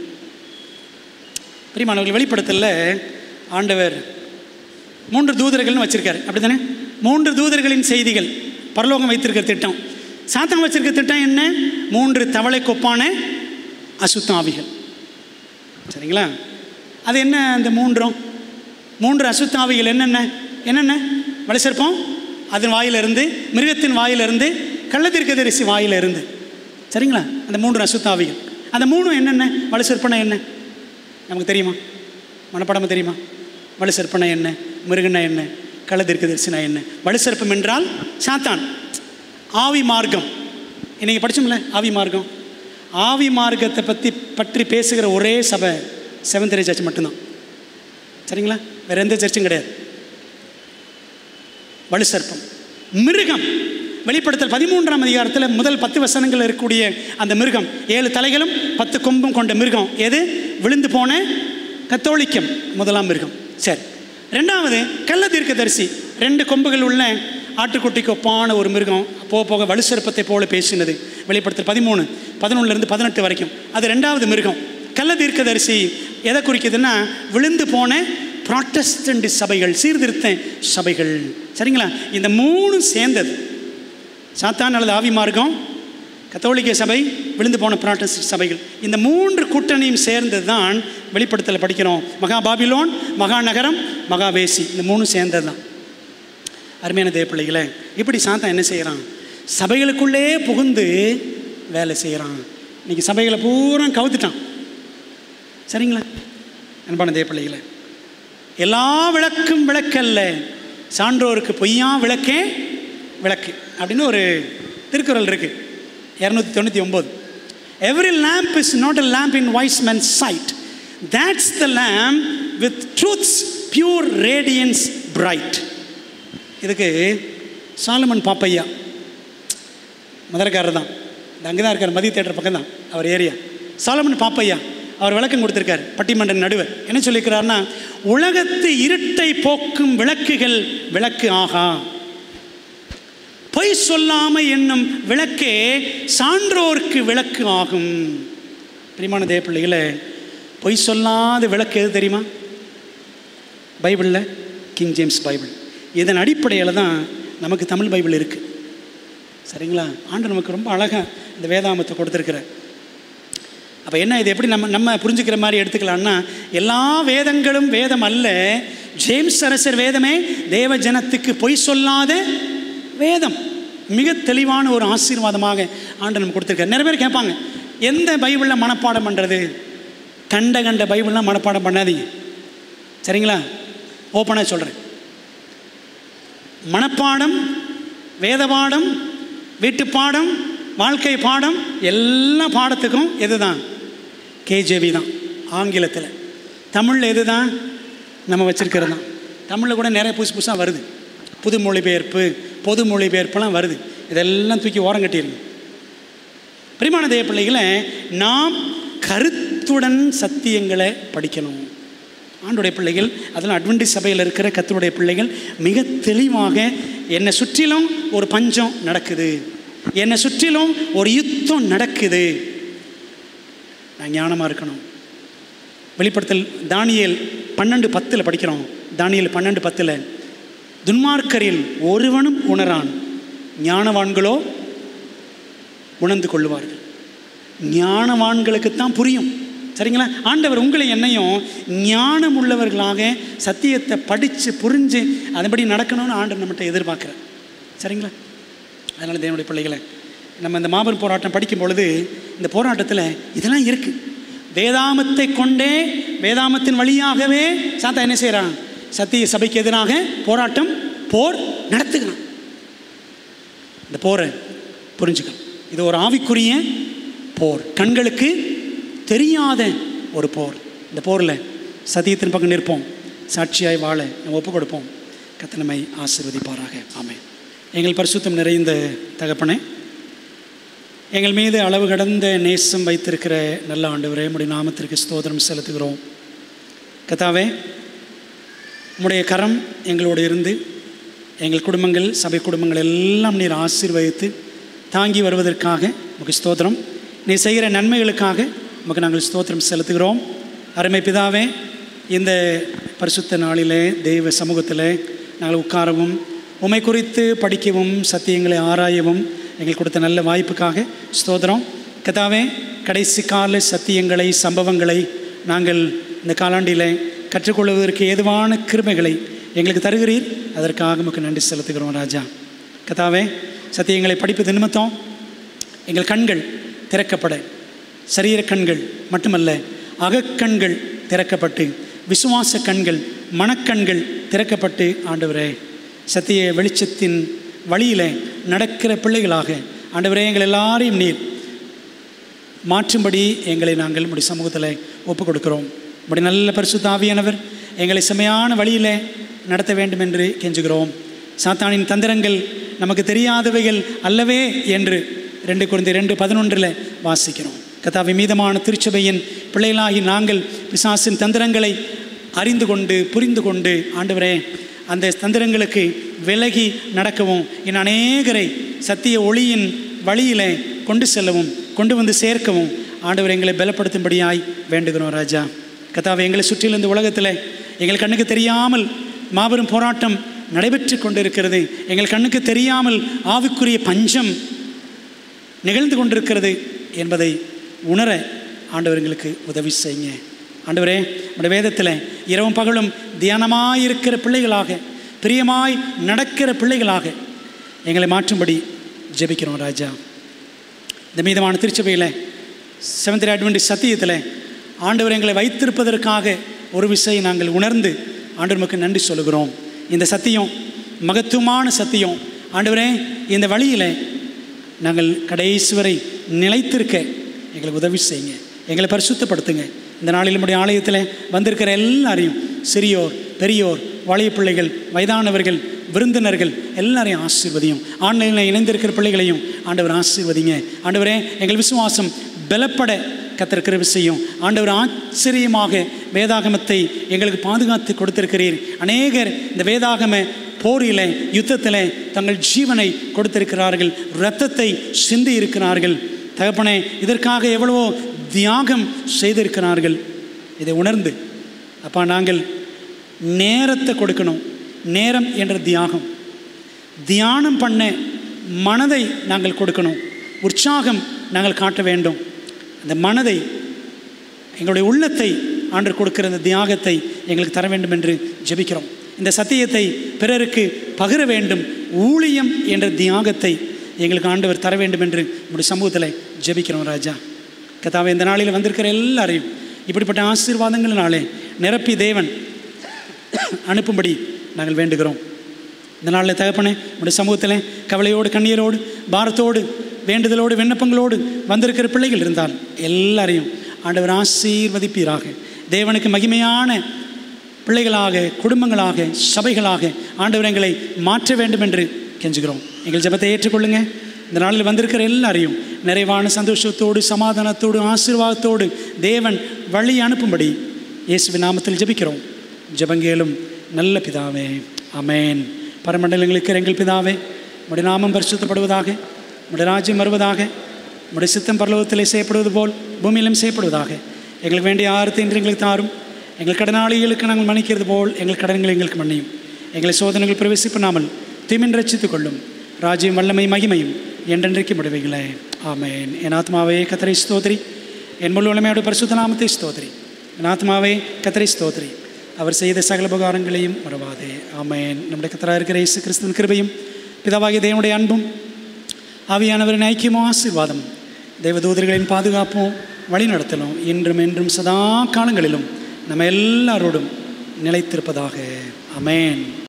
பிரியமானவர்கள், வெளிப்படுத்தல ஆண்டவர் மூன்று தூதர்கள்னு வச்சிருக்காரு, அப்படி தானே? மூன்று தூதர்களின் செய்திகள் பரலோகம் வைத்திருக்கிற திட்டம். சாத்தான் வச்சிருக்க திட்டம் என்ன? மூன்று தவளை கொப்பான அசுத்த ஆவிகள். சரிங்களா? அது என்ன? அந்த மூன்றும் மூன்று அசுத்த ஆவிகள் என்னென்ன என்னென்ன வலுசர்ப்பம் அதன் வாயிலிருந்து, மிருகத்தின் வாயிலிருந்து, கள்ள தீர்க்கதரிசி வாயிலிருந்து. சரிங்களா? அந்த மூன்று அசுத்த ஆவிகள். அந்த மூணும் என்னென்ன? வலுசர்ப்பனை என்ன நமக்கு தெரியுமா? மனப்படமா தெரியுமா? வலுசர்ப்பனை என்ன, மிருகனா என்ன, கள்ள தீர்க்கதரிசினா என்ன? வலுசர்ப்பம் என்றால் சாத்தான். ஆவி மார்க்கம் இன்றைக்கி படித்தோம்ல, ஆவி மார்க்கம். ஆவி மார்க்கத்தை பற்றி பற்றி பேசுகிற ஒரே சபை செவன்த் டே சர்ச் மட்டும்தான். சரிங்களா? வேறு எந்த சர்ச்சும் கிடையாது. வலுசர்ப்பம், மிருகம். வெளிப்படுத்தல் பதிமூன்றாம் அதிகாரத்தில் முதல் பத்து வசனங்கள் இருக்கக்கூடிய அந்த மிருகம், ஏழு தலைகளும் பத்து கொம்பும் கொண்ட மிருகம் எது? விழுந்து போன கத்தோலிக்கம் முதலாம் மிருகம். சரி. ரெண்டாவது கள்ள தீர்க்கதரிசி, ரெண்டு கொம்புகள் உள்ள ஆட்டுக்குட்டிக்கு ஒப்பான ஒரு மிருகம் போக போக வலுசர்ப்பத்தை போல பேசினது. வெளிப்படுத்தல் பதிமூணு பதினொன்றுலேருந்து பதினெட்டு வரைக்கும். அது ரெண்டாவது மிருகம். கள்ள தீர்க்கதரிசி எதை குறிக்குதுன்னா விழுந்து போன புராட்டஸ்டன்ட் சபைகள், சீர்திருத்த சபைகள். சரிங்களா? இந்த மூணு சேர்ந்தது. சாத்தான் அல்லது ஆவி மார்க்கம், கத்தோலிக்க சபை, விழுந்து போன புராட்டஸ்டன்ட் சபைகள். இந்த மூன்று கூட்டணியும் சேர்ந்தது தான் வெளிப்படுத்தல படிக்கிறோம். மகா பாபிலோன், மகா நகரம், மகா வேசி. இந்த மூணு சேர்ந்தது தான். அருமையான தேவ பிள்ளைகளே, இப்படி சாத்தான் என்ன செய்கிறான்? சபைகளுக்குள்ளே புகுந்து வேலை செய்கிறான். இன்றைக்கி சபைகளை பூரா கவுத்துட்டான். சரிங்களா? அன்பான தேவ பிள்ளைகளே, எல்லா விளக்கும் விளக்கல்ல, சான்றோருக்கு பொய்யா விளக்கே விளக்கு அப்படின்னு ஒரு திருக்குறள் இருக்குது, இரநூத்தி தொண்ணூற்றி ஒம்பது. Every lamp is not a lamp in wise men's sight, that's the lamp with truth's pure radiance bright. இதுக்கு சாலமன் பாப்பையா மதுரக்காரர் தான், அங்கே தான் இருக்கார், மதிய தேட்டர் பக்கம் தான் அவர் ஏரியா. சாலமன் பாப்பையா அவர் விளக்கம் கொடுத்துருக்கார். பட்டிமன்ற நடுவர் என்ன சொல்லியிருக்கிறார்னா, உலகத்து இருட்டை போக்கும் விளக்குகள் விளக்கு ஆகா, பொய் சொல்லாமை என்னும் விளக்கே சான்றோருக்கு விளக்கு ஆகும். பிரியமான தேவ பிள்ளைகளை, பொய் சொல்லாத விளக்கு எது தெரியுமா? பைபிளில் கிங் ஜேம்ஸ் பைபிள். இதன் அடிப்படையில் தான் நமக்கு தமிழ் பைபிள் இருக்குது. சரிங்களா? ஆண்டு நமக்கு ரொம்ப அழகாக இந்த வேதாமத்தை கொடுத்துருக்குறார். அப்போ என்ன, இது எப்படி நம்ம நம்ம புரிஞ்சுக்கிற மாதிரி எடுத்துக்கலான்னா, எல்லா வேதங்களும் வேதம் அல்ல, ஜேம்ஸ் அரசர் வேதமே தேவ ஜனத்துக்கு பொய் சொல்லாத வேதம். மிக தெளிவான ஒரு ஆசீர்வாதமாக ஆண்டு நம்ம கொடுத்துருக்கார். நிறைய பேர் கேட்பாங்க, எந்த பைபிளில் மனப்பாடம் பண்ணுறது? கண்ட கண்ட பைபிள்லாம் மனப்பாடம் பண்ணாதீங்க, சரிங்களா? ஓப்பனாக சொல்கிறேன். மனப்பாடம், வேத பாடம், வீட்டு பாடம், வாழ்க்கை பாடம், எல்லா பாடத்துக்கும் எது தான்? கேஜேவி தான். ஆங்கிலத்தில். தமிழில் எது தான்? நம்ம வச்சுருக்கிறது தான். தமிழில் கூட நிறைய புதுசு புதுசாக வருது, புது மொழிபெயர்ப்பு, பொது மொழிபெயர்ப்புலாம் வருது. இதெல்லாம் தூக்கி ஓரம் கட்டிடுங்க. பிரியமான தேவ பிள்ளைகளை, நாம் கருத்துடன் சத்தியங்களை படிக்கணும். ஆண்டுடைய பிள்ளைகள், அதில் அட்வென்டிஸ்ட் சபையில் இருக்கிற கர்த்தருடைய பிள்ளைகள் மிக தெளிவாக, என்னை சுற்றிலும் ஒரு பஞ்சம் நடக்குது, என்னை சுற்றிலும் ஒரு யுத்தம் நடக்குது, நான் ஞானமாக இருக்கணும். வெளிப்படுத்தல் தானியேல் பன்னெண்டு பத்தில் படிக்கிறோம். தானியேல் பன்னெண்டு பத்தில், துன்மார்க்கரில் ஒருவனும் உணரான், ஞானவான்களோ உணர்ந்து கொள்ளுவார்கள். ஞானவான்களுக்குத்தான் புரியும், சரிங்களா? ஆண்டவர் உங்களை என்னையும் ஞானம் உள்ளவர்களாக சத்தியத்தை படித்து புரிஞ்சு அதன்படி நடக்கணும்னு ஆண்டவர் நம்மகிட்ட எதிர்பார்க்குறார், சரிங்களா? அதனால் தேவனுடைய பிள்ளைகளை, நம்ம இந்த மாபெரும் போராட்டம் படிக்கும் பொழுது இந்த போராட்டத்தில் இதெல்லாம் இருக்குது. வேதாமத்தை கொண்டே, வேதாமத்தின் வழியாகவே சாத்தா என்ன செய்கிறான்? சத்திய சபைக்கு எதிராக போராட்டம், போர் நடத்துகிறான். இந்த போரை புரிஞ்சுக்கணும். இது ஒரு ஆவிக்குரிய போர், கண்களுக்கு தெரியாத ஒரு போர். இந்த போரில் சத்தியத்தின் பக்கம் நிற்போம், சாட்சியாய் வாழ நம்ம ஒப்பு கொடுப்போம். கர்த்தர் நம்மை ஆசீர்வதிப்பாராக. ஆமென். எங்கள் பரிசுத்தம் நிறைந்த தகப்பனே, எங்கள் மீது அளவு கடந்த நேசம் வைத்திருக்கிற நல்ல ஆண்டவரே, உம்முடைய நாமத்திற்கு ஸ்தோத்திரம் செலுத்துகிறோம். கர்த்தாவே, உம்முடைய கரம் எங்களோடு இருந்து எங்கள் குடும்பங்கள், சபை குடும்பங்கள் எல்லாம் நீர் ஆசீர்வதித்து தாங்கி வருவதற்காக உமக்கு ஸ்தோத்திரம். நீ செய்கிற நன்மைகளுக்காக உமக்கு நாங்கள் ஸ்தோத்திரம் செலுத்துகிறோம். அருமை பிதாவே, இந்த பரிசுத்த நாளிலே தெய்வ சமூகத்தில் நாங்கள் உட்காரவும், உம்மை குறித்து படிக்கவும், சத்தியங்களை ஆராயவும் எங்களுக்கு கொடுத்த நல்ல வாய்ப்புக்காக ஸ்தோத்திரம். கர்த்தாவே, கடைசி கால சத்தியங்களை, சம்பவங்களை நாங்கள் இந்த காலாண்டில் கற்றுக்கொள்வதற்கு ஏதுவான கிருபைகளை எங்களுக்கு தருகிறீர். அதற்காக உமக்கு நன்றி செலுத்துகிறோம் ராஜா. கர்த்தாவே, சத்தியங்களை படிப்பது நிமித்தம் எங்கள் கண்கள் திறக்கப்பட, சரீர கண்கள் மட்டுமல்ல, அகக்கண்கள் திறக்கப்பட்டு, விசுவாச கண்கள், மனக்கண்கள் திறக்கப்பட்டு, ஆண்டவரே, சத்திய வெளிச்சத்தின் வழியில் நடக்கிற பிள்ளைகளாக ஆண்டவரே எங்கள் எல்லாரையும் நீர் மாற்றும்படி எங்களை நாங்கள் உம்முடைய சமூகத்தில் ஒப்புக் கொடுக்கிறோம். உம்முடைய நல்ல பரிசுத்த ஆவியானவர் எங்களை செமையான வழியில் நடத்த வேண்டும் என்று கெஞ்சுகிறோம். சாத்தானின் தந்திரங்கள் நமக்கு தெரியாதவைகள் அல்லவே என்று ரெண்டு கொரிந்தியர் ரெண்டு பதினொன்றில் வாசிக்கிறோம். கர்த்தாவே, மீதமான திருச்சபையின் பிள்ளைகளாகி நாங்கள் பிசாசின் தந்திரங்களை அறிந்து கொண்டு புரிந்து கொண்டு ஆண்டவரே, அந்த தந்திரங்களுக்கு விலகி நடக்கவும், இன்னும் அநேகரை சத்திய ஒளியின் வழியில் கொண்டு செல்லவும், கொண்டு வந்து சேர்க்கவும் ஆண்டவர் எங்களை பலப்படுத்தும்படியாய் வேண்டுகிறோம் ராஜா. கர்த்தாவே, எங்களை சுற்றிலும் இந்த உலகத்தில் எங்கள் கண்ணுக்கு தெரியாமல் மாபெரும் போராட்டம் நடைபெற்று கொண்டிருக்கிறது. எங்கள் கண்ணுக்கு தெரியாமல் ஆவிக்குரிய பஞ்சம் நிகழ்ந்து கொண்டிருக்கிறது என்பதை உணர ஆண்டவர் எங்களுக்கு உதவி செய்யுங்க. ஆண்டவரே, நம்முடைய வேதத்தில் இரவும் பகலும் தியானமாயிருக்கிற பிள்ளைகளாக, பிரியமாய் நடக்கிற பிள்ளைகளாக எங்களை மாற்றும்படி ஜெபிக்கிறோம் ராஜா. இந்த மீதமான திருச்சபையில் செவன்த் டே அட்வென்டிஸ்ட் சத்தியத்தில் ஆண்டவர் எங்களை வைத்திருப்பதற்காக ஒரு விஷயம் நாங்கள் உணர்ந்து ஆண்டவர் நமக்கு நன்றி சொல்லுகிறோம். இந்த சத்தியம் மகத்துவமான சத்தியம். ஆண்டவரே, இந்த வழியில் நாங்கள் கடைசி வரை நிலைத்திருக்க எங்களுக்கு உதவி செய்யுங்க, எங்களை பரிசுத்தப்படுத்துங்க. இந்த நாளில் நம்முடைய ஆலயத்தில் வந்திருக்கிற எல்லாரையும், சிறியோர் பெரியோர், வாலிய பிள்ளைகள், வயதானவர்கள், விருந்தினர்கள் எல்லாரையும் ஆசீர்வதியும். ஆன்லைனில் இணைந்திருக்கிற பிள்ளைகளையும் ஆண்டவர் ஆசீர்வதிங்க. ஆண்டவரே, எங்கள் விசுவாசம் பலப்பட கர்த்தர் விஷயம். ஆண்டவர் ஆச்சரியமாக வேதாகமத்தை எங்களுக்கு பாதுகாத்து கொடுத்திருக்கிறீர். அநேகர் இந்த வேதாகம போரில், யுத்தத்தில் தங்கள் ஜீவனை கொடுத்திருக்கிறார்கள், இரத்தத்தை சிந்தி இருக்கிறார்கள். தகப்பனே, இதற்காக எவ்வளவோ தியாகம் செய்திருக்கிறார்கள். இதை உணர்ந்து அப்பா, நாங்கள் நேரத்தை கொடுக்கணும். நேரம் என்ற தியாகம், தியானம் பண்ண மனதை நாங்கள் கொடுக்கணும். உற்சாகம் நாங்கள் காட்ட வேண்டும். அந்த மனதை, எங்களுடைய உள்ளத்தை ஆண்டவர் கொடுக்கிற அந்த தியாகத்தை எங்களுக்கு தர வேண்டும் என்று ஜெபிக்கிறோம். இந்த சத்தியத்தை பிறருக்கு பகிர வேண்டும். ஊழியம் என்ற தியாகத்தை எங்களுக்கு ஆண்டவர் தர வேண்டும் என்று நம்முடைய சமூகத்தில் ஜெபிக்கிறோம் ராஜா. கர்த்தாவே, இந்த நாளில் வந்திருக்கிற எல்லாரையும் இப்படிப்பட்ட ஆசீர்வாதங்களினாலே நிரப்பி தேவன் அனுப்பும்படி நாங்கள் வேண்டுகிறோம். இந்த நாளில் தகப்பனே, உடைய சமூகத்தில் கவலையோடு, கண்ணீரோடு, பாரத்தோடு, வேண்டுதலோடு, விண்ணப்பங்களோடு வந்திருக்கிற பிள்ளைகள் இருந்தால் எல்லாரையும் ஆண்டவர் ஆசீர்வதிப்பீராக. தேவனுக்கு மகிமையான பிள்ளைகளாக, குடும்பங்களாக, சபைகளாக ஆண்டவர் எங்களை மாற்ற வேண்டும் என்று கெஞ்சுகிறோம். எங்கள் ஜெபத்தை ஏற்றுக்கொள்ளுங்க. இந்த நாளில் வந்திருக்கிற எல்லாரையும் நிறைவான சந்தோஷத்தோடு, சமாதானத்தோடு, ஆசீர்வாதத்தோடு தேவன் வழி அனுப்பும்படி இயேசுவின் நாமத்தில் ஜெபிக்கிறோம். ஜெபங்கேலும் நல்ல பிதாவே, ஆமென். பரமண்டலங்களுக்கு எங்கள் பிதாவே, உம்முடைய நாமம் பரிசுத்தப்படுவதாக, உம்முடைய ராஜ்யம் வருவதாக, உம்முடைய சித்தம் பரலோகத்திலே செய்யப்படுவது போல் பூமியிலும் செய்யப்படுவதாக. எங்களுக்கு வேண்டிய ஆறுத்தை இன்று எங்களுக்கு தாரும். எங்கள் கடனாளிகளுக்கு நாங்கள் மன்னிக்கிறது போல் எங்கள் கடன்களை எங்களுக்கு மன்னியும். எங்களை சோதனைகள் பிரவேசிப்பண்ணாமல் தீமின் ரட்சித்துக் கொள்ளும். ராஜ்யம், வல்லமை, மகிமையும் என்றென்றைக்கு முடிவுகளே, ஆமென். என் ஆத்மாவே கர்த்தரை ஸ்தோத்திரி, என் முழு உலமையோட பரிசுத்த நாமத்தை ஸ்தோத்திரி. என் ஆத்மாவே கர்த்தரை ஸ்தோத்திரி, அவர் செய்த சகல உபகாரங்களையும் மறவாதே, ஆமென். நம்முடைய கர்த்தராக இருக்கிற இயேசு கிறிஸ்துவின் கிருபையும் பிதாவாகிய தேவனுடைய அன்பும் ஆவியானவரின் ஐக்கியமும் ஆசீர்வாதம் தேவதூதர்களின் பாதுகாப்பும் வழி நடத்தலும் இன்றும் என்றும் சதா காலங்களிலும் நம்ம எல்லாரோடும் நிலைத்திருப்பதாக, ஆமென்.